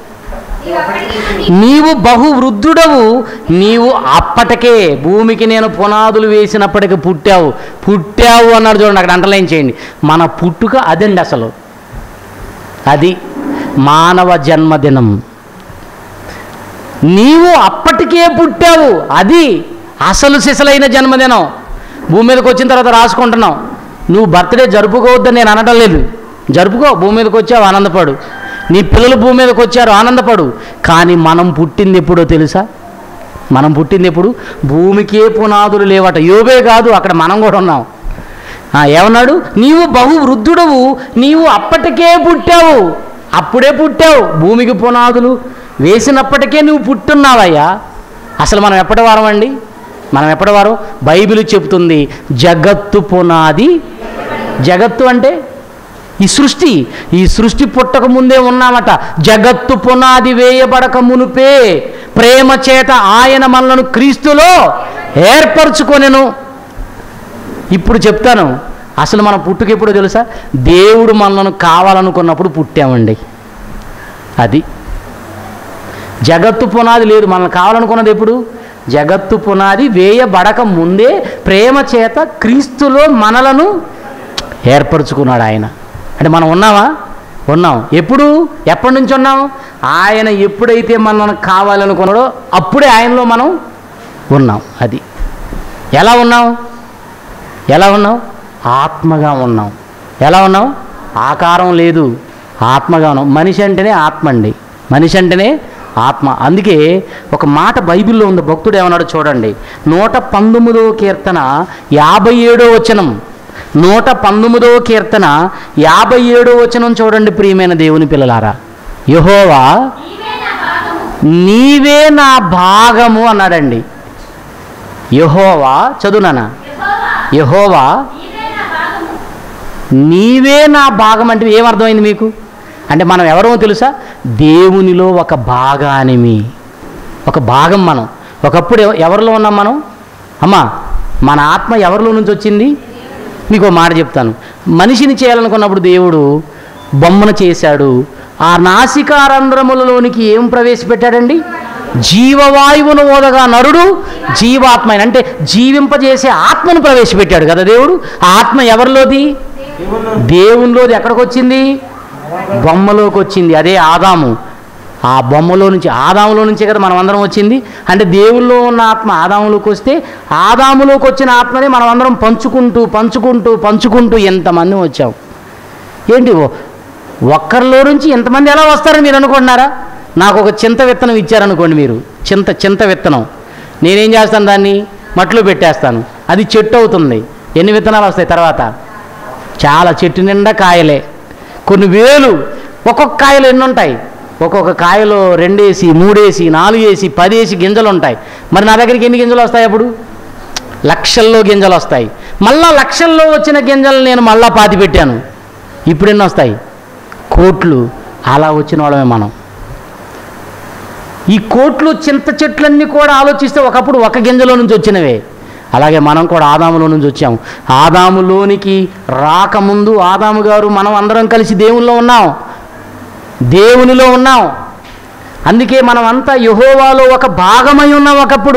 నీవు బహువృద్ధుడవు, నీవు అప్పటికే భూమికి నేను పునాదులు వేసినప్పటికీ పుట్టావు. పుట్టావు అన్నాడు చూడండి అక్కడ, అండర్లైన్ చేయండి. మన పుట్టుక అదండి అసలు. అది మానవ జన్మదినం. నీవు అప్పటికే పుట్టావు, అది అసలు సిసలైన జన్మదినం. భూమి మీదకి వచ్చిన తర్వాత రాసుకుంటున్నావు. నువ్వు బర్త్డే జరుపుకోవద్దని నేను అనడం లేదు, జరుపుకో, భూమి మీదకి వచ్చావు ఆనందపడు. నీ పిల్లలు భూమి మీదకి వచ్చారు, ఆనందపడు. కానీ మనం పుట్టింది ఎప్పుడో తెలుసా? మనం పుట్టింది ఎప్పుడు? భూమికే పునాదులు లేవట. యోబే కాదు, అక్కడ మనం కూడా ఉన్నాం. ఏమన్నాడు? నీవు బహు వృద్ధుడవు, నీవు అప్పటికే పుట్టావు, అప్పుడే పుట్టావు, భూమికి పునాదులు వేసినప్పటికే నువ్వు పుట్టున్నావయ్యా. అసలు మనం ఎప్పటి వారం అండి? మనం ఎప్పటి వారం? బైబిల్ చెప్తుంది జగత్తు పునాది. జగత్తు అంటే ఈ సృష్టి, ఈ సృష్టి పుట్టక ముందే ఉన్నామట. జగత్తు పునాది వేయబడక మునుపే ప్రేమ చేత ఆయన మనలను క్రీస్తులో ఏర్పరచుకొనెను. ఇప్పుడు చెప్తాను, అసలు మన పుట్టుక ఎప్పుడో తెలుసా? దేవుడు మనలను కావాలనుకున్నప్పుడు పుట్టామండి. అది జగత్తు పునాది లేదు, మనల్ని కావాలనుకున్నది ఎప్పుడు? జగత్తు పునాది వేయబడక ముందే ప్రేమ చేత క్రీస్తులో మనలను ఏర్పరచుకున్నాడు ఆయన. అంటే మనం ఉన్నామా? ఉన్నాం. ఎప్పుడు? ఎప్పటి నుంచి ఉన్నాం? ఆయన ఎప్పుడైతే మనల్ని కావాలనుకున్నాడో అప్పుడే ఆయనలో మనం ఉన్నాం. అది ఎలా ఉన్నాం? ఎలా ఉన్నాం? ఆత్మగా ఉన్నాం. ఎలా ఉన్నాం? ఆకారం లేదు, ఆత్మగా ఉన్నాం. మనిషి అంటేనే ఆత్మ అండి, మనిషి అంటేనే ఆత్మ. అందుకే ఒక మాట బైబిల్లో ఉంది, భక్తుడు ఏమన్నాడు చూడండి. నూట పంతొమ్మిదో కీర్తన యాభై ఏడో వచనం, నూట పంతొమ్మిదో కీర్తన యాభై ఏడో వచనం చూడండి ప్రియమైన దేవుని పిల్లలారా. యెహోవా నీవే నా భాగము అన్నాడండి. యెహోవా, చదువునానా, యెహోవా నీవే నా భాగం అంటే ఏమర్థమైంది మీకు? అంటే మనం ఎవరో తెలుసా? దేవునిలో ఒక భాగానిమి, ఒక భాగం మనం. ఒకప్పుడు ఎవరిలో ఉన్నాం మనం? అమ్మా, మన ఆత్మ ఎవరిలో నుంచి వచ్చింది? మీకు మాట చెప్తాను. మనిషిని చేయాలనుకున్నప్పుడు దేవుడు బొమ్మను చేశాడు. ఆ నాసికారంధ్రములలోనికి ఏం ప్రవేశపెట్టాడండి? జీవవాయువును ఓదగా నరుడు జీవాత్మ, అంటే జీవింపజేసే ఆత్మను ప్రవేశపెట్టాడు కదా దేవుడు. ఆ ఆత్మ ఎవరిలోది? దేవునిలోది. ఎక్కడికి వచ్చింది? బొమ్మలోకి వచ్చింది. అదే ఆదాము. ఆ బొమ్మలో నుంచి, ఆదాములో నుంచే కదా మనం అందరం వచ్చింది. అంటే దేవుల్లో ఉన్న ఆత్మ ఆదాములోకి వస్తే, ఆదాములోకి వచ్చిన ఆత్మని మనం అందరం పంచుకుంటూ పంచుకుంటూ పంచుకుంటూ ఎంతమంది వచ్చాం. ఏంటి ఒక్కరిలో నుంచి ఎంతమంది ఎలా వస్తారని మీరు అనుకుంటున్నారా? నాకు ఒక చింత విత్తనం ఇచ్చారనుకోండి మీరు, చింత చింత విత్తనం, నేనేం చేస్తాను? దాన్ని మట్టిలో పెట్టేస్తాను, అది చెట్టు అవుతుంది. ఎన్ని విత్తనాలు వస్తాయి తర్వాత? చాలా, చెట్టు నిండా కాయలే, కొన్ని వేలు. ఒక్కొక్క కాయలు ఎన్ని ఉంటాయి? ఒక్కొక్క కాయలో రెండేసి, మూడేసి, నాలుగేసి, పదేసి గింజలు ఉంటాయి. మరి నా దగ్గరికి ఎన్ని గింజలు వస్తాయి? అప్పుడు లక్షల్లో గింజలు వస్తాయి. మళ్ళా లక్షల్లో వచ్చిన గింజలు నేను మళ్ళా పాతి పెట్టాను, ఇప్పుడు ఎన్ని వస్తాయి? కోట్లు. అలా వచ్చిన వాళ్ళమే మనం. ఈ కోట్లు చింత చెట్లన్నీ కూడా ఆలోచిస్తే ఒకప్పుడు ఒక గింజలో నుంచి వచ్చినవే. అలాగే మనం కూడా ఆదాములో నుంచి వచ్చాము. ఆదాములోనికి రాకముందు ఆదాము గారు మనం అందరం కలిసి దేవునిలో ఉన్నాం, దేవునిలో ఉన్నాం. అందుకే మనం అంతా యెహోవాలో ఒక భాగమై ఉన్నాం. ఒకప్పుడు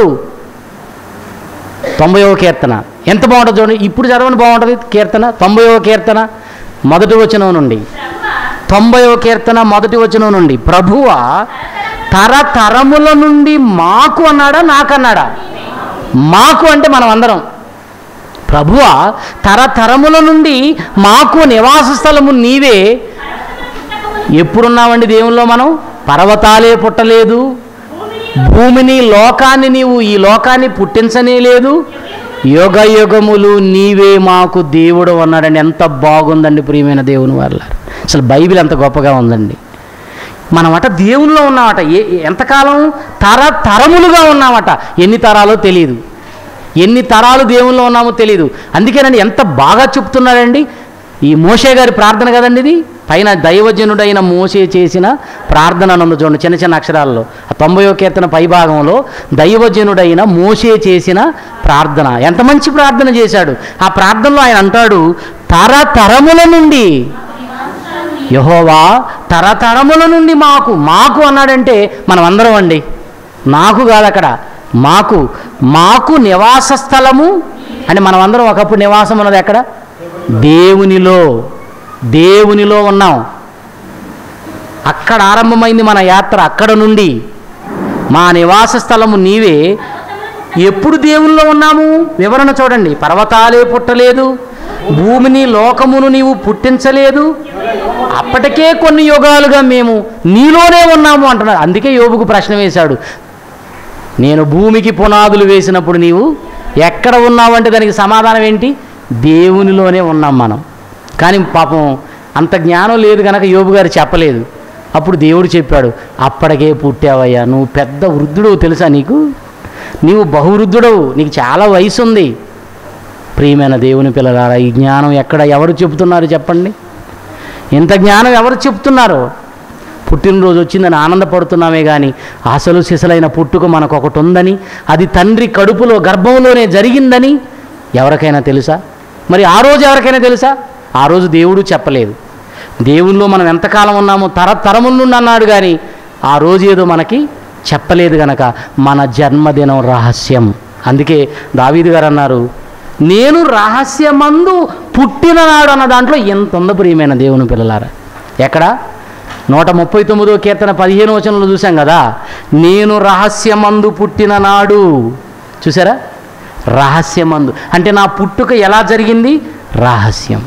తొంభైవ కీర్తన ఎంత బాగుంటుంది చూడండి. ఇప్పుడు చదవని బాగుంటుంది కీర్తన. తొంభైవ కీర్తన మొదటి వచనం నుండి, తొంభైవ కీర్తన మొదటి వచనం నుండి, ప్రభువా తరతరముల నుండి మాకు అన్నాడా నాకన్నాడా? మాకు అంటే మనం అందరం. ప్రభువా తరతరముల నుండి మాకు నివాస స్థలము నీవే. ఎప్పుడున్నామండి దేవుల్లో మనం? పర్వతాలే పుట్టలేదు, భూమిని లోకాన్ని నీవు ఈ లోకాన్ని పుట్టించనే లేదు, యుగ యుగములు నీవే మాకు దేవుడు అన్నాడండి. ఎంత బాగుందండి ప్రియమైన దేవుని వాళ్ళ. అసలు బైబిల్ ఎంత గొప్పగా ఉందండి. మనమట దేవునిలో ఉన్నామట. ఏ ఎంతకాలం? తరతరములుగా ఉన్నామట. ఎన్ని తరాలో తెలియదు, ఎన్ని తరాలు దేవునిలో ఉన్నామో తెలియదు. అందుకేనండి ఎంత బాగా చెప్తున్నాడండి. ఈ మోషే గారి ప్రార్థన కదండి ఇది. పైన దైవజనుడైన మోషే చేసిన ప్రార్థన నందు చూడండి, చిన్న చిన్న అక్షరాల్లో. ఆ తొంభైవ కీర్తన పై భాగంలో దైవజనుడైన మోషే చేసిన ప్రార్థన. ఎంత మంచి ప్రార్థన చేశాడు. ఆ ప్రార్థనలో ఆయన అంటాడు, తరతరముల నుండి యెహోవా తరతరముల నుండి మాకు. మాకు అన్నాడంటే మనం అందరం అండి, నాకు కాదు అక్కడ, మాకు. మాకు నివాస స్థలము అంటే మనం అందరం ఒకప్పుడు నివాసం ఉన్నది ఎక్కడ? దేవునిలో. దేవునిలో ఉన్నాం. అక్కడ ఆరంభమైంది మన యాత్ర. అక్కడ నుండి మా నివాస స్థలము నీవే. ఎప్పుడు దేవునిలో ఉన్నాము? వివరణ చూడండి. పర్వతాలే పుట్టలేదు, భూమిని లోకమును నీవు పుట్టించలేదు, అప్పటికే కొన్ని యుగాలుగా మేము నీలోనే ఉన్నాము అంటున్నాడు. అందుకే యోబుకు ప్రశ్న వేశాడు, నేను భూమికి పునాదులు వేసినప్పుడు నీవు ఎక్కడ ఉన్నావంటే దానికి సమాధానం ఏంటి? దేవునిలోనే ఉన్నాం మనం. కానీ పాపం అంత జ్ఞానం లేదు కనుక యోబు గారు చెప్పలేదు. అప్పుడు దేవుడు చెప్పాడు, అప్పటికే పుట్టావయ్యా, నువ్వు పెద్ద వృద్ధుడవు తెలుసా, నీకు నీవు బహువృద్ధుడవు, నీకు చాలా వయసు ఉంది. ప్రియమైన దేవుని పిల్లలారా, ఈ జ్ఞానం ఎక్కడ ఎవరు చెబుతున్నారు చెప్పండి? ఇంత జ్ఞానం ఎవరు చెప్తున్నారు? పుట్టినరోజు వచ్చిందని ఆనందపడుతున్నామే కానీ అసలు సిసలైన పుట్టుక మనకు ఒకటి ఉందని, అది తండ్రి కడుపులో గర్భంలోనే జరిగిందని ఎవరికైనా తెలుసా? మరి ఆ రోజు ఎవరికైనా తెలుసా? ఆ రోజు దేవుడు చెప్పలేదు. దేవుల్లో మనం ఎంతకాలం ఉన్నామో తరతరముల నుండి అన్నాడు, కానీ ఆ రోజు ఏదో మనకి చెప్పలేదు గనక మన జన్మదినం రహస్యం. అందుకే దావీదు గారు అన్నారు, నేను రహస్యమందు పుట్టిన నాడు అన్న దాంట్లో ఎంత ఉందో ప్రియమైన దేవుని పిల్లలారా. ఎక్కడ? నూట ముప్పై తొమ్మిదో కీర్తన పదిహేను వచనంలో చూసాం కదా, నేను రహస్యమందు పుట్టిన నాడు. చూసారా? రహస్యమందు అంటే నా పుట్టుక ఎలా జరిగింది? రహస్యం.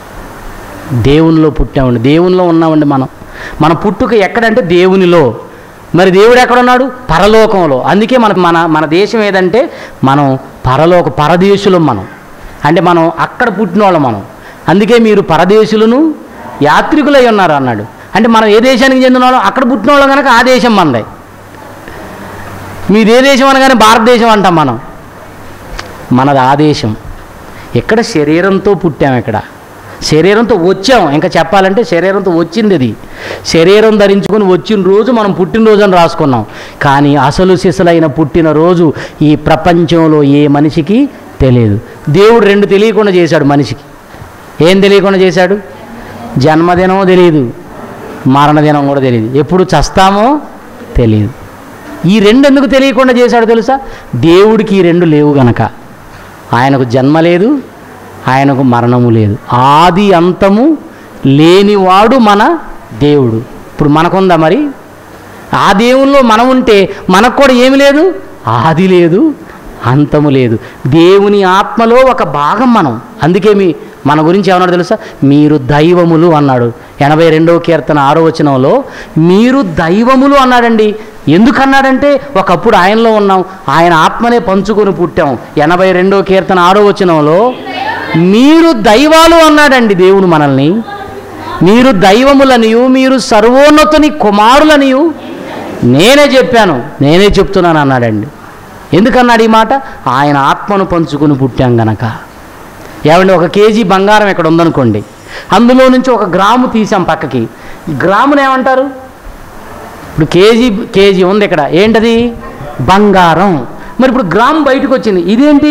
దేవునిలో పుట్టామండి, దేవునిలో ఉన్నామండి మనం. మన పుట్టుక ఎక్కడంటే దేవునిలో. మరి దేవుడు ఎక్కడున్నాడు? పరలోకంలో. అందుకే మనకు మన మన దేశం ఏదంటే మనం పరలోక పరదేశులం మనం. అంటే మనం అక్కడ పుట్టిన వాళ్ళం మనం. అందుకే మీరు పరదేశులను యాత్రికులై ఉన్నారు అన్నాడు. అంటే మనం ఏ దేశానికి చెందిన వాళ్ళం? అక్కడ పుట్టిన వాళ్ళం కనుక ఆ దేశం మనదే. మీది ఏ దేశం అనగానే భారతదేశం అంటాం మనం. మనది ఆ దేశం. ఇక్కడ శరీరంతో పుట్టాం, ఇక్కడ శరీరంతో వచ్చాం. ఇంకా చెప్పాలంటే శరీరంతో వచ్చింది అది. శరీరం ధరించుకొని వచ్చిన రోజు మనం పుట్టినరోజు అని రాసుకున్నాం. కానీ అసలు సిసలైన పుట్టినరోజు ఈ ప్రపంచంలో ఏ మనిషికి తెలియదు. దేవుడు రెండు తెలియకుండా చేశాడు మనిషికి. ఏం తెలియకుండా చేశాడు? జన్మదినం తెలియదు, మరణదినం కూడా తెలియదు, ఎప్పుడు చస్తామో తెలియదు. ఈ రెండు ఎందుకు తెలియకుండా చేశాడు తెలుసా? దేవుడికి ఈ రెండు లేవు గనక. ఆయనకు జన్మ లేదు, ఆయనకు మరణము లేదు. ఆది అంతము లేనివాడు మన దేవుడు. ఇప్పుడు మనకుందా మరి? ఆ దేవుల్లో మనం ఉంటే మనకు కూడా ఏమి లేదు? ఆది లేదు, అంతము లేదు. దేవుని ఆత్మలో ఒక భాగం మనం. అందుకే మీ మన గురించి ఏమన్నాడు తెలుసా? మీరు దైవములు అన్నాడు. ఎనభై రెండవ కీర్తన ఆరో వచనంలో మీరు దైవములు అన్నాడండి. ఎందుకన్నాడంటే ఒకప్పుడు ఆయనలో ఉన్నాం, ఆయన ఆత్మనే పంచుకొని పుట్టాం. ఎనభై రెండవ కీర్తన ఆరో వచనంలో మీరు దైవాలు అన్నాడండి దేవుడు మనల్ని. మీరు దైవములనియు మీరు సర్వోన్నతుని కుమారులనియు నేనే చెప్పాను, నేనే చెప్తున్నాను అన్నాడండి. ఎందుకన్నాడు ఈ మాట? ఆయన ఆత్మను పంచుకొని పుట్టాం గనక. ఏమండి, ఒక కేజీ బంగారం ఇక్కడ ఉందనుకోండి, అందులో నుంచి ఒక గ్రాము తీసాం పక్కకి. గ్రామును ఏమంటారు? ఇప్పుడు కేజీ కేజీ ఉంది ఇక్కడ, ఏంటది? బంగారం. మరి ఇప్పుడు గ్రాము బయటకు వచ్చింది, ఇదేంటి?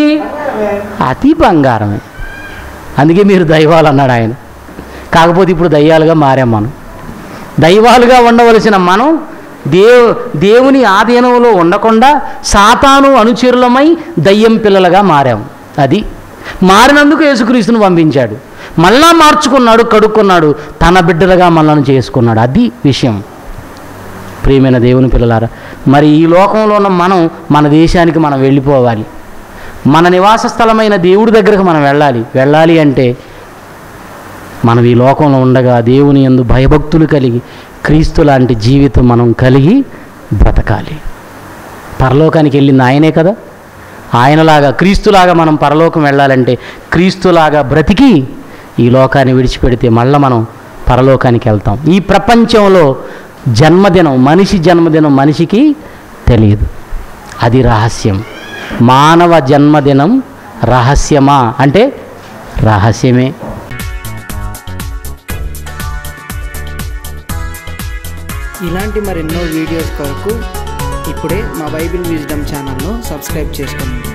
అతి బంగారమే. అందుకే మీరు దైవాలు అన్నాడు ఆయన. కాకపోతే ఇప్పుడు దయ్యాలుగా మారాం మనం. దైవాలుగా ఉండవలసిన మనం దేవు దేవుని ఆధీనంలో ఉండకుండా సాతాను అనుచరులమై దయ్యం పిల్లలుగా మారాం. అది మారినందుకు యేసుక్రీస్తును పంపించాడు. మళ్ళా మార్చుకున్నాడు, కడుక్కున్నాడు, తన బిడ్డలుగా మనల్ని చేసుకున్నాడు. అది విషయం. ప్రియమైన దేవుని పిల్లలారా, మరి ఈ లోకంలో ఉన్న మనం మన దేశానికి మనం వెళ్ళిపోవాలి. మన నివాస స్థలమైన దేవుడి దగ్గరకు మనం వెళ్ళాలి. వెళ్ళాలి అంటే మనం ఈ లోకంలో ఉండగా దేవుని యందు భయభక్తులు కలిగి క్రీస్తు లాంటి జీవితం మనం కలిగి బ్రతకాలి. పరలోకానికి వెళ్ళింది ఆయనే కదా. ఆయనలాగా క్రీస్తులాగా మనం పరలోకం వెళ్ళాలంటే క్రీస్తులాగా బ్రతికి ఈ లోకాన్ని విడిచిపెడితే మళ్ళీ మనం పరలోకానికి వెళ్తాం. ఈ ప్రపంచంలో జన్మదినం, మనిషి జన్మదినం మనిషికి తెలియదు. అది రహస్యం. మానవ జన్మదినం రహస్యమా అంటే రహస్యమే. ఇలాంటి మరెన్నో వీడియోస్ కొరకు ఇప్పుడే మా బైబిల్ విజ్డమ్ ఛానల్ను సబ్స్క్రైబ్ చేసుకోండి.